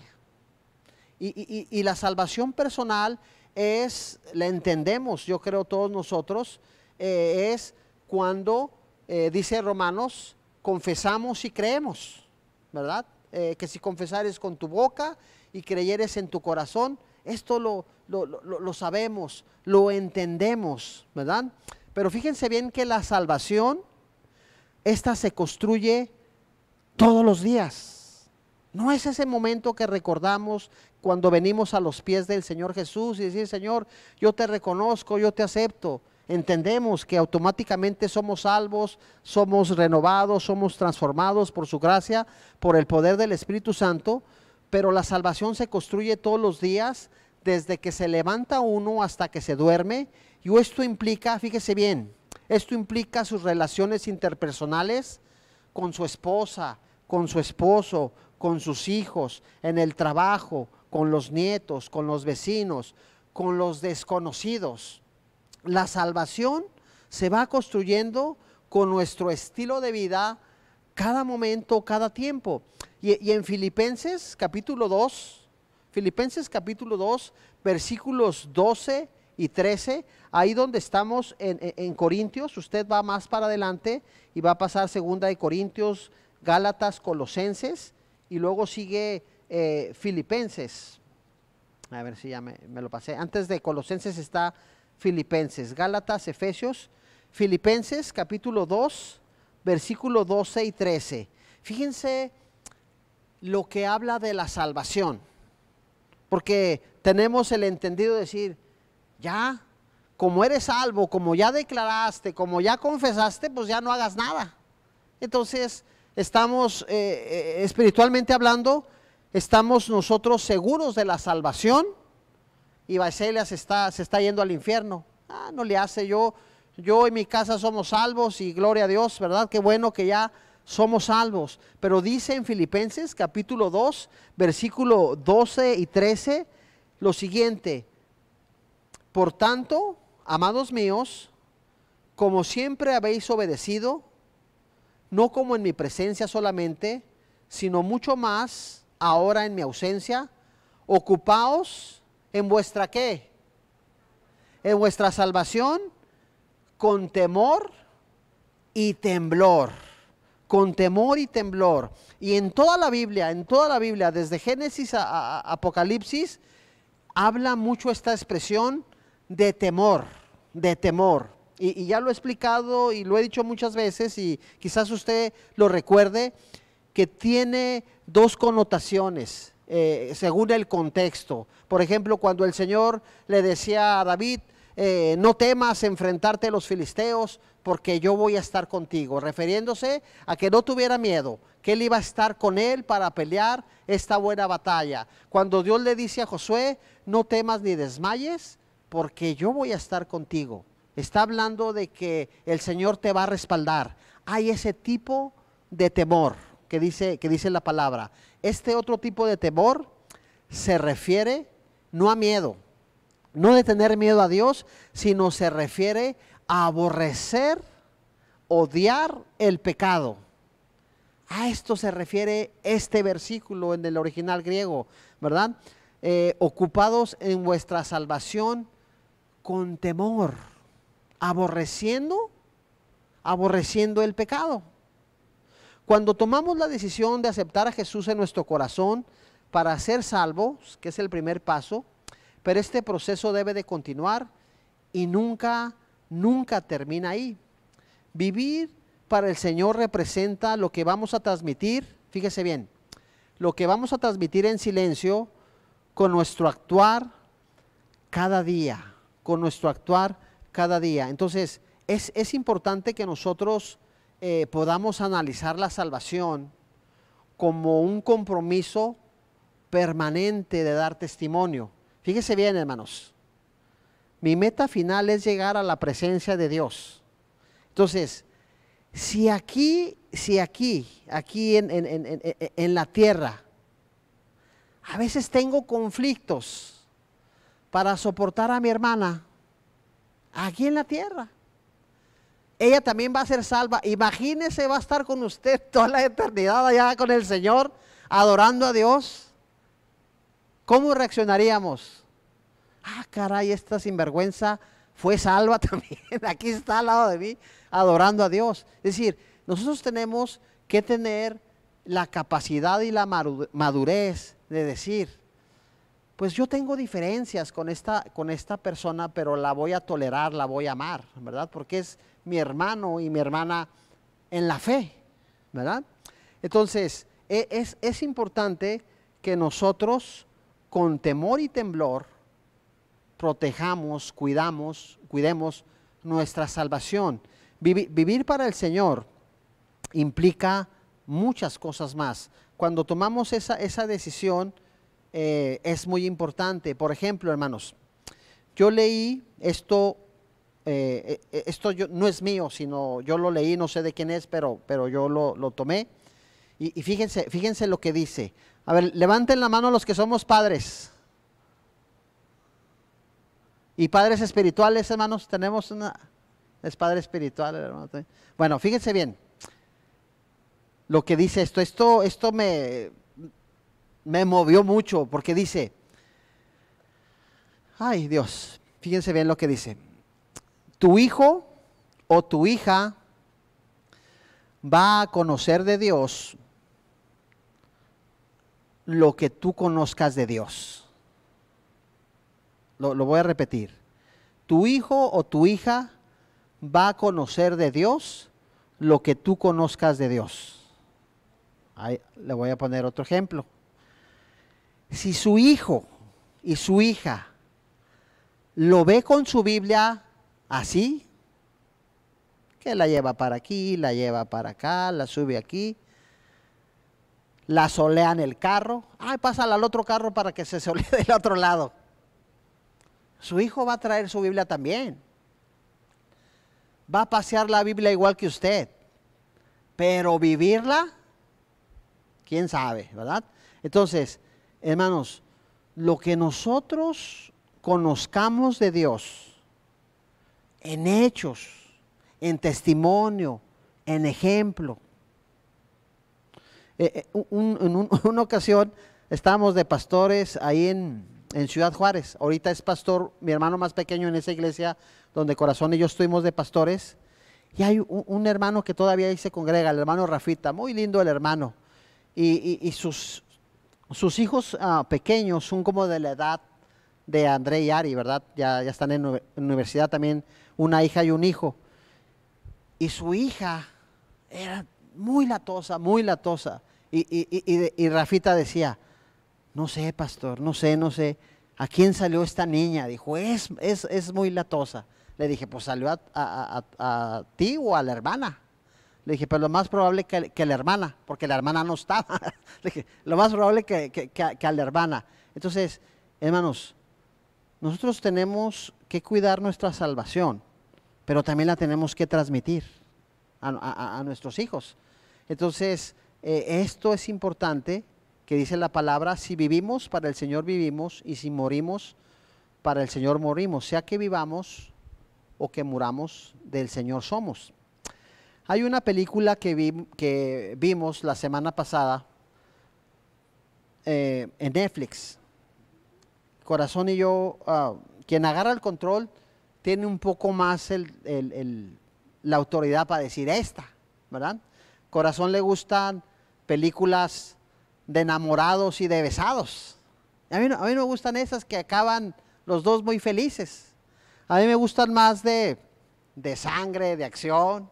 [SPEAKER 1] Y, y, y la salvación personal es, la entendemos, yo creo todos nosotros, eh, es cuando, eh, dice Romanos, confesamos y creemos, ¿verdad? Eh, que si confesares con tu boca y creyeres en tu corazón, esto lo, lo, lo, lo sabemos, lo entendemos, ¿verdad? Pero fíjense bien que la salvación, esta se construye todos los días. No es ese momento que recordamos cuando venimos a los pies del Señor Jesús y decir, Señor, yo te reconozco, yo te acepto. Entendemos que automáticamente somos salvos, somos renovados, somos transformados por su gracia, por el poder del Espíritu Santo, pero la salvación se construye todos los días, desde que se levanta uno hasta que se duerme. Y esto implica, fíjese bien, esto implica sus relaciones interpersonales con su esposa, con su esposo, con sus hijos, en el trabajo, con los nietos, con los vecinos, con los desconocidos. La salvación se va construyendo con nuestro estilo de vida cada momento, cada tiempo. Y, y en Filipenses capítulo dos, Filipenses capítulo dos, versículos doce y trece, ahí donde estamos en, en, en Corintios, usted va más para adelante y va a pasar segunda de Corintios, Gálatas, Colosenses, y luego sigue eh, Filipenses. A ver si ya me, me lo pasé. Antes de Colosenses está Filipenses, Gálatas, Efesios, Filipenses capítulo dos, versículo doce y trece. Fíjense lo que habla de la salvación, porque tenemos el entendido de decir, ya, como eres salvo, como ya declaraste, como ya confesaste, pues ya no hagas nada. Entonces, estamos eh, eh, espiritualmente hablando, estamos nosotros seguros de la salvación. Y Baicelia se está, se está yendo al infierno. Ah, no le hace, yo, yo y mi casa somos salvos y gloria a Dios, ¿verdad? Qué bueno que ya somos salvos. Pero dice en Filipenses capítulo dos, versículo doce y trece, lo siguiente: por tanto, amados míos, como siempre habéis obedecido, no como en mi presencia solamente, sino mucho más ahora en mi ausencia, ocupaos en vuestra ¿qué? En vuestra salvación con temor y temblor, con temor y temblor. Y en toda la Biblia, en toda la Biblia, desde Génesis a, a, a Apocalipsis, habla mucho esta expresión de temor, de temor. Y, y ya lo he explicado y lo he dicho muchas veces, y quizás usted lo recuerde, que tiene dos connotaciones eh, según el contexto. Por ejemplo, cuando el Señor le decía a David, eh, no temas enfrentarte a los filisteos, porque yo voy a estar contigo, refiriéndose a que no tuviera miedo, que él iba a estar con él para pelear esta buena batalla. Cuando Dios le dice a Josué, no temas ni desmayes, porque yo voy a estar contigo, está hablando de que el Señor te va a respaldar. Hay ese tipo de temor que dice, que dice la palabra. Este otro tipo de temor se refiere no a miedo, no de tener miedo a Dios, sino se refiere a aborrecer, odiar el pecado. A esto se refiere este versículo en el original griego, ¿verdad? Eh, ocupados en vuestra salvación con temor, aborreciendo, aborreciendo el pecado. Cuando tomamos la decisión de aceptar a Jesús en nuestro corazón para ser salvos, que es el primer paso, pero este proceso debe de continuar y nunca, nunca termina ahí. Vivir para el Señor representa lo que vamos a transmitir, fíjese bien, lo que vamos a transmitir en silencio con nuestro actuar cada día, con nuestro actuar cada día. Entonces, es, es importante que nosotros eh, podamos analizar la salvación como un compromiso permanente de dar testimonio. Fíjese bien, hermanos, mi meta final es llegar a la presencia de Dios. Entonces, si aquí, si aquí, aquí en, en, en, en, en la tierra, a veces tengo conflictos para soportar a mi hermana, aquí en la tierra, ella también va a ser salva. Imagínese, va a estar con usted toda la eternidad allá con el Señor, adorando a Dios. ¿Cómo reaccionaríamos? Ah, caray, esta sinvergüenza fue salva también, aquí está al lado de mí, adorando a Dios. Es decir, nosotros tenemos que tener la capacidad y la madurez de decir, pues yo tengo diferencias con esta, con esta persona, pero la voy a tolerar, la voy a amar, ¿verdad? Porque es mi hermano y mi hermana en la fe, ¿verdad? Entonces, es, es importante que nosotros con temor y temblor protejamos, cuidamos, cuidemos nuestra salvación. Vivir, vivir para el Señor implica muchas cosas más. Cuando tomamos esa, esa decisión eh, es muy importante. Por ejemplo, hermanos, yo leí esto, eh, esto yo, no es mío, sino yo lo leí, no sé de quién es, pero, pero yo lo, lo tomé. Y, y fíjense, fíjense lo que dice. A ver, levanten la mano los que somos padres. Y padres espirituales, hermanos, tenemos una, es padre espiritual, hermano. Bueno, fíjense bien lo que dice esto. Esto, esto me, me movió mucho porque dice, ay Dios, fíjense bien lo que dice. Tu hijo o tu hija va a conocer de Dios lo que tú conozcas de Dios. Lo, lo voy a repetir. Tu hijo o tu hija va a conocer de Dios lo que tú conozcas de Dios. Ahí le voy a poner otro ejemplo. Si su hijo y su hija lo ve con su Biblia así, que la lleva para aquí, la lleva para acá, la sube aquí, la solea en el carro, ay, pásala al otro carro para que se solee del otro lado. Su hijo va a traer su Biblia también. Va a pasear la Biblia igual que usted. Pero vivirla, quién sabe, ¿verdad? Entonces, hermanos, lo que nosotros conozcamos de Dios, en hechos, en testimonio, en ejemplo. Eh, eh, un, en un, una ocasión estábamos de pastores ahí en, en Ciudad Juárez. Ahorita es pastor mi hermano más pequeño en esa iglesia donde Corazón y yo estuvimos de pastores. Y hay un, un hermano que todavía ahí se congrega, el hermano Rafita, muy lindo el hermano. Y, y, y sus, sus hijos uh, pequeños son como de la edad de André y Ari, ¿verdad? Ya, ya están en, en universidad también, una hija y un hijo. Y su hija era muy latosa, muy latosa. Y, y, y, y Rafita decía, no sé, pastor, no sé, no sé, ¿a quién salió esta niña? Dijo, es, es, es muy latosa. Le dije, pues salió a, a, a, a ti o a la hermana. Le dije, pero lo más probable que, que la hermana, porque la hermana no estaba. Le dije, lo más probable que, que, que, a, que a la hermana. Entonces, hermanos, nosotros tenemos que cuidar nuestra salvación, pero también la tenemos que transmitir a, a, a nuestros hijos. Entonces, eh, esto es importante, que dice la palabra, si vivimos, para el Señor vivimos, y si morimos, para el Señor morimos. Sea que vivamos o que muramos, del Señor somos. Hay una película que, vi, que vimos la semana pasada eh, en Netflix. Corazón y yo, uh, quien agarra el control tiene un poco más el, el, el, la autoridad para decir esta, ¿verdad? Corazón le gustan películas de enamorados y de besados. A mí, no, a mí no me gustan esas que acaban los dos muy felices. A mí me gustan más de, de sangre, de acción,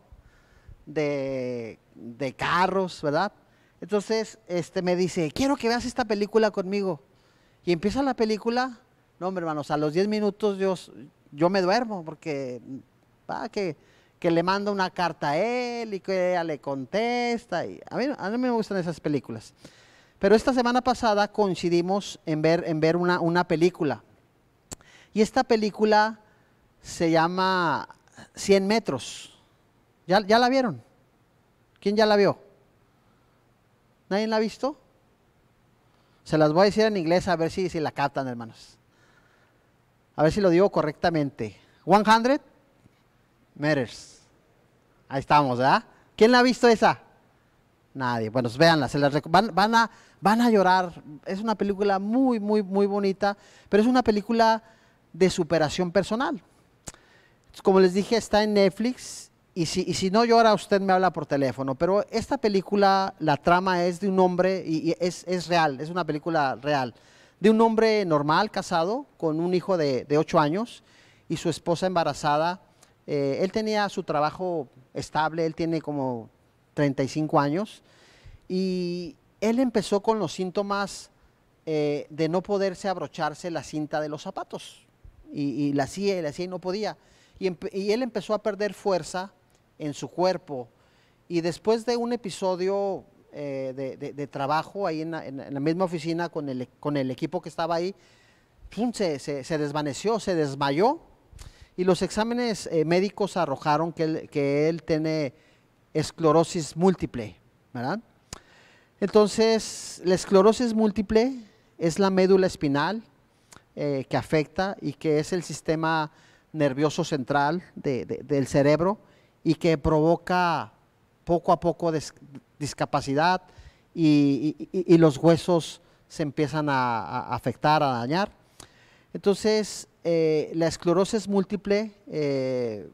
[SPEAKER 1] de, de carros, ¿verdad? Entonces este, me dice, quiero que veas esta película conmigo. Y empieza la película, no hombre hermanos, a los diez minutos yo, yo me duermo porque ah, que, que le manda una carta a él y que ella le contesta. Y a, mí, a mí me gustan esas películas. Pero esta semana pasada coincidimos en ver, en ver una, una película. Y esta película se llama cien metros. ¿Ya, ¿Ya la vieron? ¿Quién ya la vio? ¿Nadie la ha visto? Se las voy a decir en inglés a ver si, si la captan, hermanos. A ver si lo digo correctamente. cien meters. Ahí estamos, ¿verdad? ¿Quién la ha visto esa? Nadie. Bueno, pues véanla. Se las van, van, a, van a llorar. Es una película muy, muy, muy bonita, pero es una película de superación personal. Como les dije, está en Netflix. Y si, y si no llora, usted me habla por teléfono. Pero esta película, la trama es de un hombre, y, y es, es real, es una película real, de un hombre normal, casado, con un hijo de, de ocho años, y su esposa embarazada. Eh, él tenía su trabajo estable, él tiene como treinta y cinco años, y él empezó con los síntomas eh, de no poderse abrocharse la cinta de los zapatos. Y, y la hacía, y la hacía y no podía. Y, y él empezó a perder fuerza en su cuerpo, y después de un episodio eh, de, de, de trabajo ahí en la, en la misma oficina con el, con el equipo que estaba ahí, pum, se, se, se desvaneció, se desmayó, y los exámenes eh, médicos arrojaron que él, que él tiene esclerosis múltiple, ¿verdad? Entonces, la esclerosis múltiple es la médula espinal eh, que afecta y que es el sistema nervioso central de, de, del cerebro, y que provoca poco a poco des, discapacidad y, y, y los huesos se empiezan a, a afectar, a dañar. Entonces, eh, la esclerosis múltiple eh,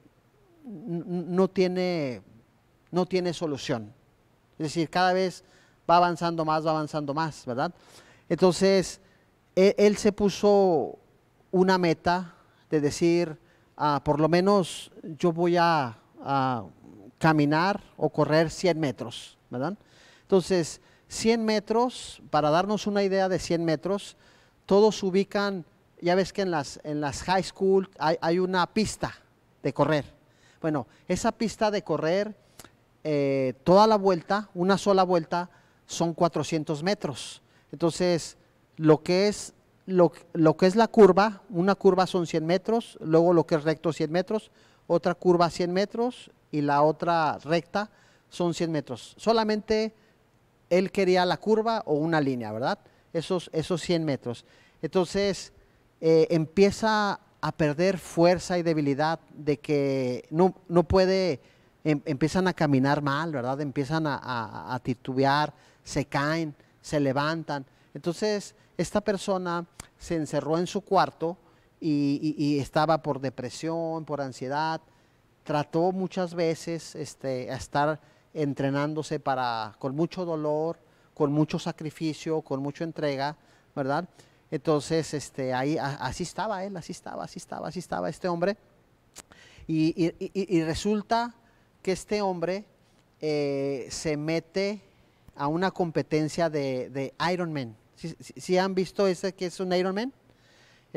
[SPEAKER 1] no, tiene, no tiene solución. Es decir, cada vez va avanzando más, va avanzando más, ¿verdad? Entonces, él, él se puso una meta de decir, ah, por lo menos yo voy a a caminar o correr cien metros, ¿verdad? Entonces, cien metros, para darnos una idea de cien metros, todos ubican, ya ves que en las, en las high school hay, hay una pista de correr. Bueno, esa pista de correr, eh, toda la vuelta, una sola vuelta, son cuatrocientos metros. Entonces, lo que es, lo, lo que es la curva, una curva son cien metros, luego lo que es recto cien metros, otra curva cien metros y la otra recta son cien metros. Solamente él quería la curva o una línea, ¿verdad? Esos, esos cien metros. Entonces eh, empieza a perder fuerza y debilidad de que no, no puede, em, empiezan a caminar mal, ¿verdad? Empiezan a, a, a titubear, se caen, se levantan. Entonces esta persona se encerró en su cuarto Y, y, y estaba por depresión, por ansiedad, trató muchas veces este, a estar entrenándose para, con mucho dolor, con mucho sacrificio, con mucha entrega, ¿verdad? Entonces, este, ahí, a, así estaba él, así estaba, así estaba, así estaba este hombre, y, y, y, y resulta que este hombre eh, se mete a una competencia de, de Ironman. ¿Sí, sí, sí han visto ese que es un Ironman?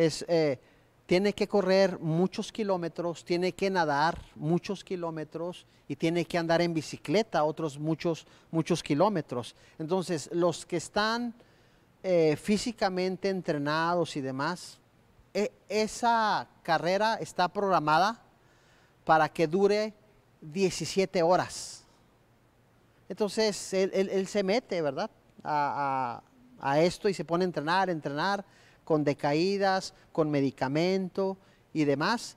[SPEAKER 1] es, eh, tiene que correr muchos kilómetros, tiene que nadar muchos kilómetros y tiene que andar en bicicleta otros muchos, muchos kilómetros. Entonces, los que están eh, físicamente entrenados y demás, eh, esa carrera está programada para que dure diecisiete horas. Entonces, él, él, él se mete, ¿verdad?, a, a, a esto y se pone a entrenar, entrenar, con decaídas, con medicamento y demás.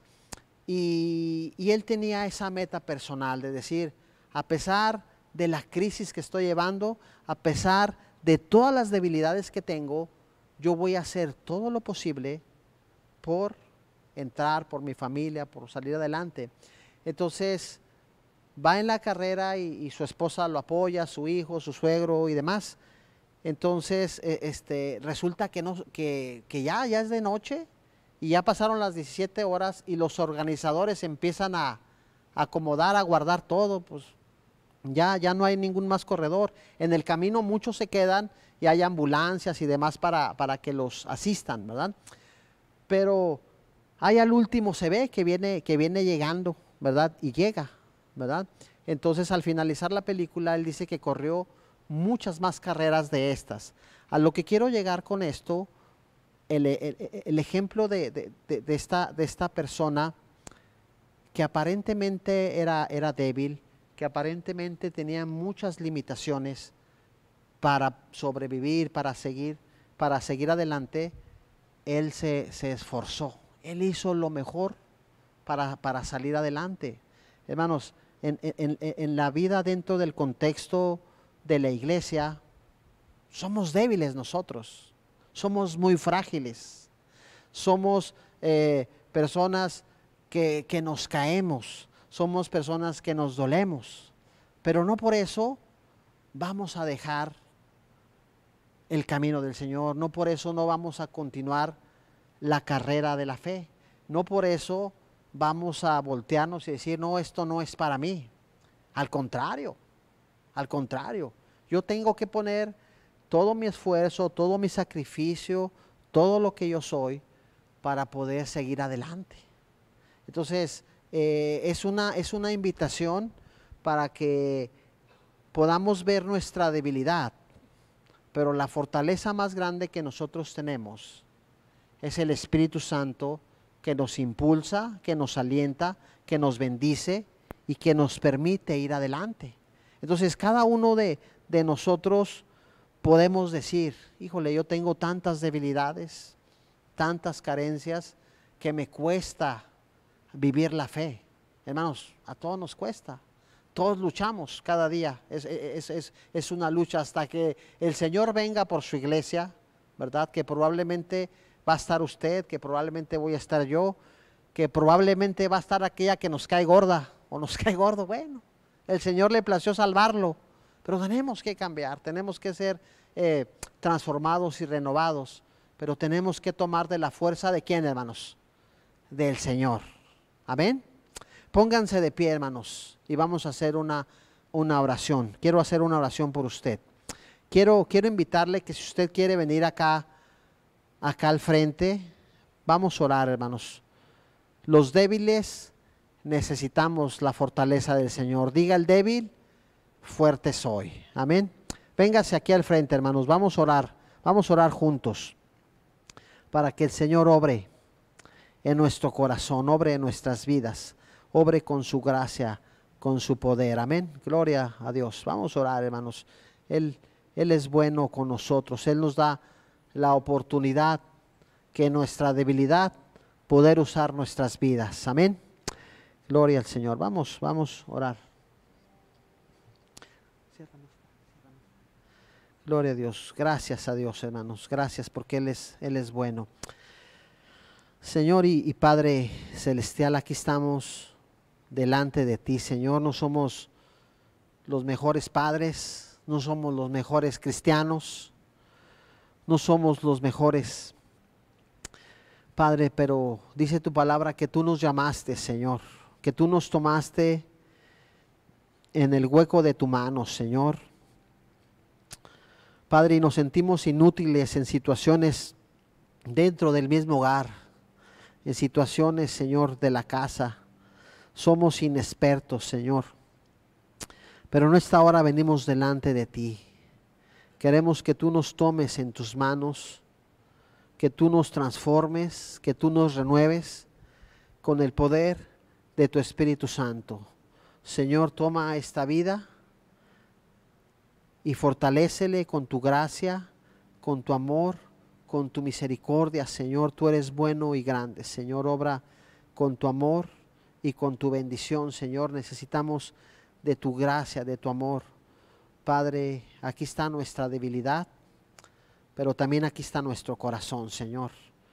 [SPEAKER 1] Y, y él tenía esa meta personal de decir, a pesar de la crisis que estoy llevando, a pesar de todas las debilidades que tengo, yo voy a hacer todo lo posible por entrar, por mi familia, por salir adelante. Entonces, va en la carrera y, y su esposa lo apoya, su hijo, su suegro y demás. Entonces, eh, este, resulta que, no, que, que ya, ya es de noche y ya pasaron las diecisiete horas y los organizadores empiezan a, a acomodar, a guardar todo, pues ya, ya no hay ningún más corredor. En el camino muchos se quedan y hay ambulancias y demás para, para que los asistan, ¿verdad? Pero ahí al último se ve que viene, que viene llegando, ¿verdad? Y llega, ¿verdad? Entonces, al finalizar la película, él dice que corrió muchas más carreras de estas. A lo que quiero llegar con esto, el, el, el ejemplo de, de, de, de, esta, de esta persona que aparentemente era, era débil, que aparentemente tenía muchas limitaciones para sobrevivir, para seguir, para seguir adelante, él se, se esforzó, él hizo lo mejor para, para salir adelante. Hermanos, en, en, en la vida dentro del contexto de la iglesia, somos débiles nosotros, somos muy frágiles, somos eh, personas que, que nos caemos, somos personas que nos dolemos, pero no por eso vamos a dejar el camino del Señor, no por eso no vamos a continuar la carrera de la fe, no por eso vamos a voltearnos y decir, no, esto no es para mí. Al contrario, al contrario, yo tengo que poner todo mi esfuerzo, todo mi sacrificio, todo lo que yo soy para poder seguir adelante. Entonces, eh, es una, es una invitación para que podamos ver nuestra debilidad, pero la fortaleza más grande que nosotros tenemos es el Espíritu Santo, que nos impulsa, que nos alienta, que nos bendice y que nos permite ir adelante. Entonces, cada uno de, de nosotros podemos decir, híjole, yo tengo tantas debilidades, tantas carencias, que me cuesta vivir la fe. Hermanos, a todos nos cuesta. Todos luchamos cada día. Es, es, es, es una lucha hasta que el Señor venga por su iglesia, ¿verdad? Que probablemente va a estar usted, que probablemente voy a estar yo, que probablemente va a estar aquella que nos cae gorda o nos cae gordo. Bueno, el Señor le plació salvarlo, pero tenemos que cambiar, tenemos que ser eh, transformados y renovados, pero tenemos que tomar de la fuerza de ¿quién, hermanos? Del Señor. Amén. Pónganse de pie, hermanos, y vamos a hacer una, una oración. Quiero hacer una oración por usted. Quiero, quiero invitarle que si usted quiere venir acá, acá al frente, vamos a orar, hermanos. Los débiles necesitamos la fortaleza del Señor. Diga el débil, fuerte soy. Amén. Véngase aquí al frente, hermanos. Vamos a orar. Vamos a orar juntos para que el Señor obre en nuestro corazón, obre en nuestras vidas, obre con su gracia, con su poder. Amén. Gloria a Dios. Vamos a orar, hermanos. Él, Él es bueno con nosotros. Él nos da la oportunidad que en nuestra debilidad poder usar nuestras vidas. Amén. Gloria al Señor. Vamos, vamos a orar. Gloria a Dios. Gracias a Dios, hermanos. Gracias porque Él es, Él es bueno. Señor y, y Padre Celestial, aquí estamos delante de ti, Señor. No somos los mejores padres, no somos los mejores cristianos, no somos los mejores, Padre, pero dice tu palabra que tú nos llamaste, Señor, que tú nos tomaste en el hueco de tu mano, Señor. Padre, y nos sentimos inútiles en situaciones dentro del mismo hogar, en situaciones, Señor, de la casa. Somos inexpertos, Señor, pero en esta hora venimos delante de ti. Queremos que tú nos tomes en tus manos, que tú nos transformes, que tú nos renueves con el poder de tu Espíritu Santo. Señor, toma esta vida y fortalécele con tu gracia, con tu amor, con tu misericordia. Señor, tú eres bueno y grande. Señor, obra con tu amor y con tu bendición. Señor, necesitamos de tu gracia, de tu amor. Padre, aquí está nuestra debilidad, pero también aquí está nuestro corazón, Señor.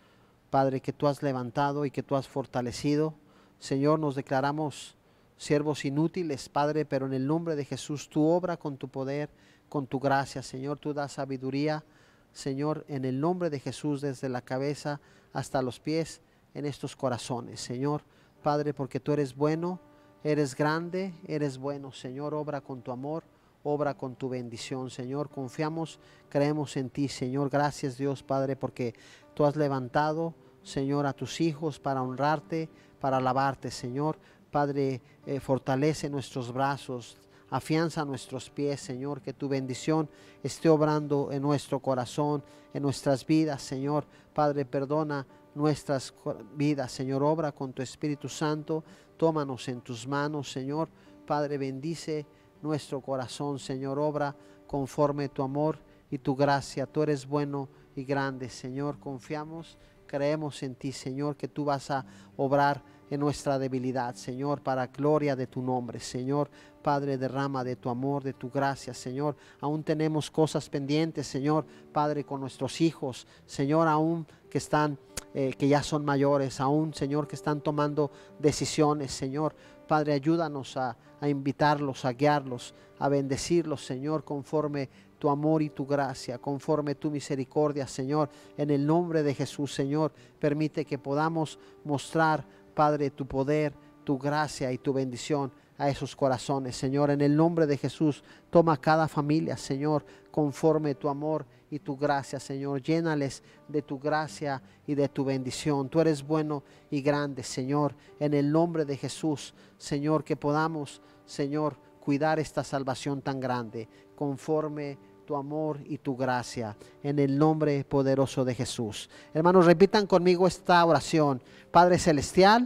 [SPEAKER 1] Padre, que tú has levantado y que tú has fortalecido. Señor, nos declaramos siervos inútiles, Padre, pero en el nombre de Jesús, tú obra con tu poder, con tu gracia. Señor, tú das sabiduría. Señor, en el nombre de Jesús, desde la cabeza hasta los pies, en estos corazones. Señor, Padre, porque tú eres bueno, eres grande, eres bueno. Señor, obra con tu amor, obra con tu bendición. Señor, confiamos, creemos en ti. Señor, gracias Dios, Padre, porque tú has levantado, Señor, a tus hijos para honrarte, para alabarte. Señor, Padre, eh, fortalece nuestros brazos, afianza nuestros pies, Señor, que tu bendición esté obrando en nuestro corazón, en nuestras vidas, Señor. Padre, perdona nuestras vidas, Señor, obra con tu Espíritu Santo, tómanos en tus manos, Señor. Padre, bendice nuestro corazón, Señor, obra conforme tu amor y tu gracia. Tú eres bueno y grande, Señor. Confiamos, creemos en ti, Señor, que tú vas a obrar en nuestra debilidad, Señor, para gloria de tu nombre. Señor, Padre, derrama de tu amor, de tu gracia, Señor. Aún tenemos cosas pendientes, Señor, Padre, con nuestros hijos, Señor, aún que están, eh, que ya son mayores, aún, Señor, que están tomando decisiones, Señor. Padre, ayúdanos a, a invitarlos, a guiarlos, a bendecirlos, Señor, conforme tu amor y tu gracia, conforme tu misericordia, Señor. En el nombre de Jesús, Señor, permite que podamos mostrar, Padre, tu poder, tu gracia y tu bendición a esos corazones, Señor. En el nombre de Jesús, toma cada familia, Señor, conforme tu amor y tu gracia, Señor. Llénales de tu gracia y de tu bendición. Tú eres bueno y grande, Señor. En el nombre de Jesús, Señor, que podamos, Señor, cuidar esta salvación tan grande, conforme tu amor y tu gracia, en el nombre poderoso de Jesús. Hermanos, repitan conmigo esta oración. Padre Celestial,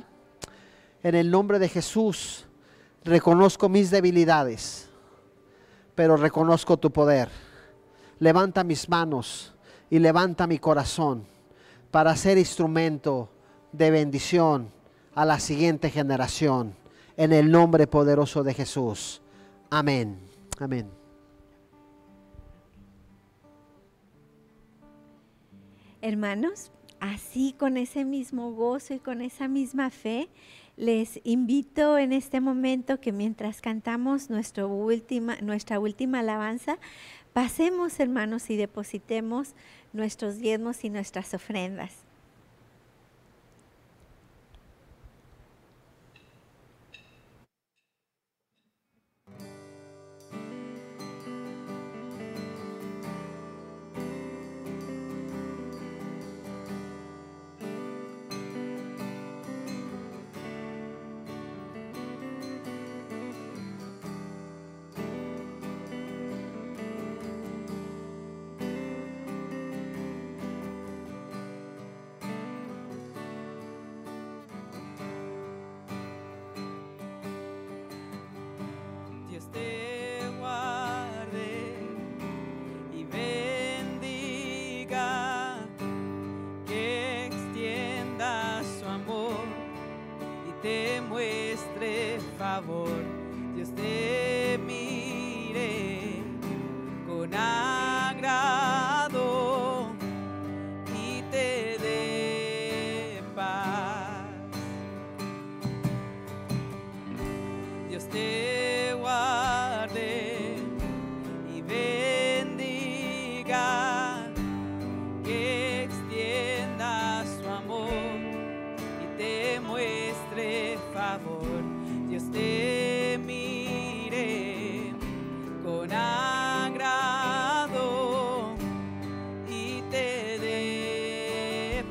[SPEAKER 1] en el nombre de Jesús, reconozco mis debilidades, pero reconozco tu poder. Levanta mis manos y levanta mi corazón para ser instrumento de bendición a la siguiente generación, en el nombre poderoso de Jesús. Amén. Amén.
[SPEAKER 3] Hermanos, así con ese mismo gozo y con esa misma fe, les invito en este momento que mientras cantamos nuestro última, nuestra última alabanza, pasemos, hermanos, y depositemos nuestros diezmos y nuestras ofrendas.
[SPEAKER 2] Dios te guarde y bendiga, que extienda su amor y te muestre favor. Dios te mire con agrado y te dé paz. Dios te guarde y bendiga, que extienda su amor y te muestre favor. Dios te mire con agrado y te dé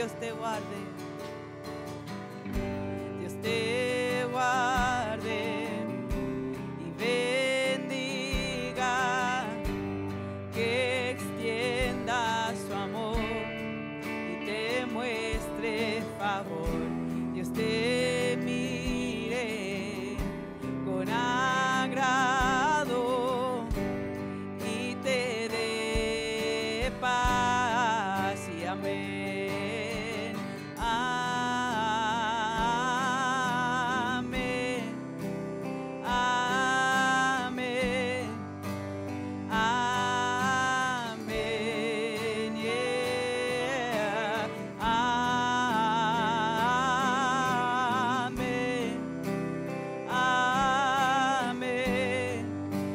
[SPEAKER 2] Dios te guarde. Dios te guarde y bendiga, que extienda su amor y te muestre favor. Dios te mire con agrado y te dé paz y amén. Amén. Amén. Amén. Yeah. Amén. Amén.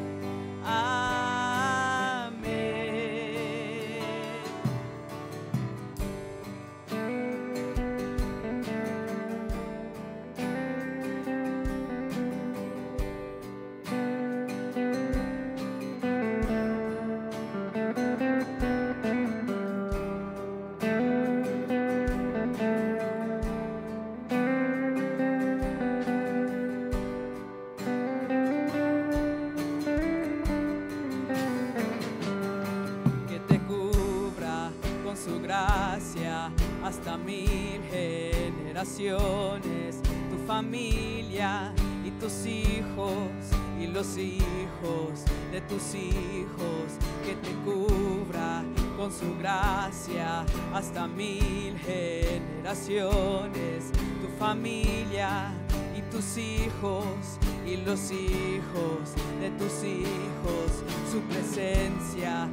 [SPEAKER 2] Que te cubra con su gracia hasta mil generaciones, tu familia y tus hijos y los hijos de tus hijos. Que te cubra con su gracia hasta mil generaciones, tu familia y tus hijos y los hijos de tus hijos. Su presencia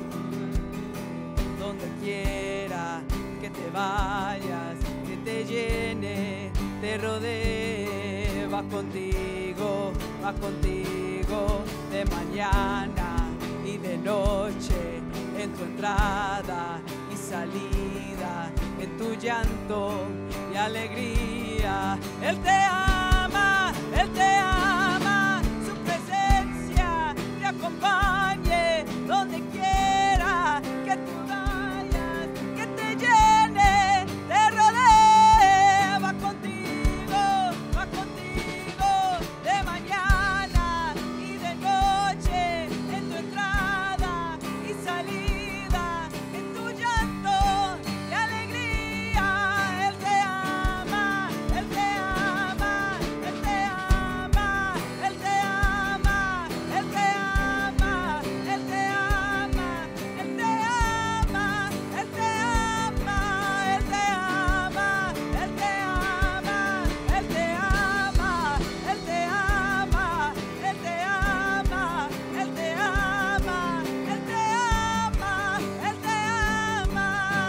[SPEAKER 2] donde quiera que te vayas, que te llene, te rodee, va contigo, va contigo de mañana y de noche, en tu entrada y salida, en tu llanto y alegría. Él te ama, Él te ama, su presencia te acompañe donde quiera que tú vayas, que te llene, te rodee, va contigo, va contigo de mañana y de noche, en tu entrada y salida, en tu llanto y alegría. Él te ama, Él te ama, Él te ama, Él te ama, Él te ama, Él te ama, Él te ama, Él te ama, Él te ama, Él te ama, Él te ama, Él te ama, Él te ama, Él te ama, Él te ama, Él te ama,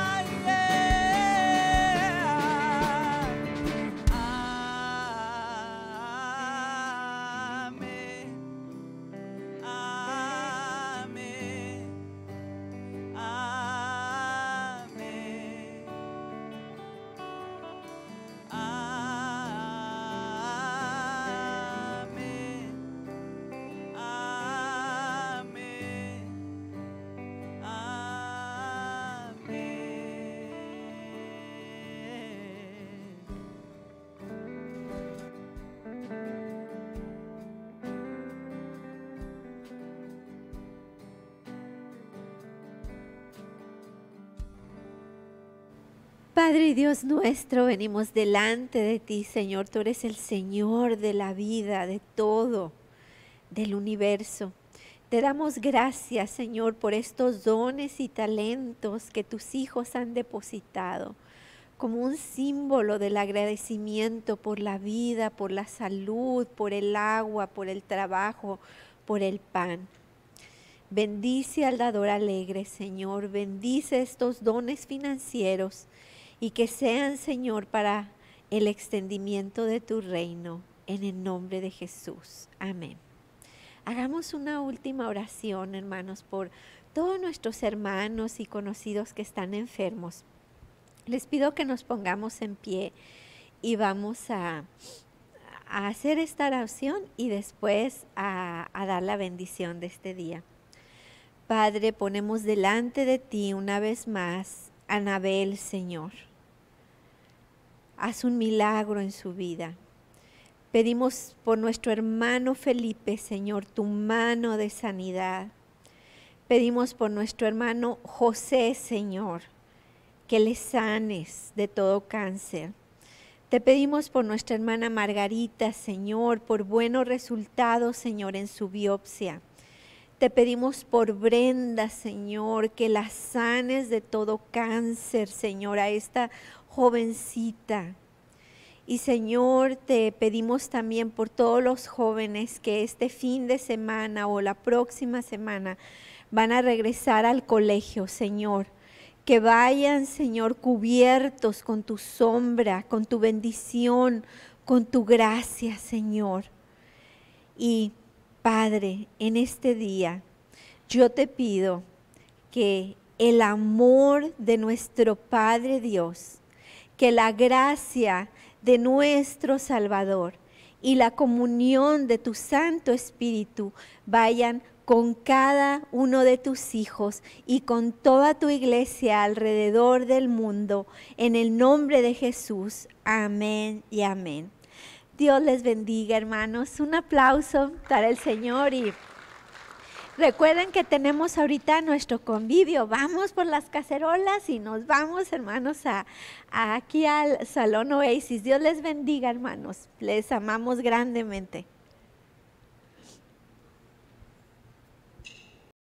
[SPEAKER 2] yeah. Amén. Amén. Amén. Amén. Amén. Amén.
[SPEAKER 3] Padre y Dios nuestro, venimos delante de ti, Señor. Tú eres el Señor de la vida, de todo, del universo. Te damos gracias, Señor, por estos dones y talentos que tus hijos han depositado como un símbolo del agradecimiento por la vida, por la salud, por el agua, por el trabajo, por el pan. Bendice al dador alegre, Señor. Bendice estos dones financieros y que sean, Señor, para el extendimiento de tu reino, en el nombre de Jesús. Amén. Hagamos una última oración, hermanos, por todos nuestros hermanos y conocidos que están enfermos. Les pido que nos pongamos en pie y vamos a, a hacer esta oración y después a, a dar la bendición de este día. Padre, ponemos delante de ti una vez más a Anabel, Señor. haz un milagro en su vida. Pedimos por nuestro hermano Felipe, Señor, tu mano de sanidad. Pedimos por nuestro hermano José, Señor, que le sanes de todo cáncer. Te pedimos por nuestra hermana Margarita, Señor, por buenos resultados, Señor, en su biopsia. Te pedimos por Brenda, Señor, que la sanes de todo cáncer, Señor, a esta jovencita. Y Señor, te pedimos también por todos los jóvenes que este fin de semana o la próxima semana van a regresar al colegio, Señor. Que vayan, Señor, cubiertos con tu sombra, con tu bendición, con tu gracia, Señor. Y Padre, en este día yo te pido que el amor de nuestro Padre Dios, que la gracia de nuestro Salvador y la comunión de tu Santo Espíritu vayan con cada uno de tus hijos y con toda tu iglesia alrededor del mundo, en el nombre de Jesús. Amén y amén. Dios les bendiga, hermanos. Un aplauso para el Señor y recuerden que tenemos ahorita nuestro convivio. Vamos por las cacerolas y nos vamos, hermanos, a, a aquí al Salón Oasis. Dios les bendiga, hermanos. Les amamos grandemente.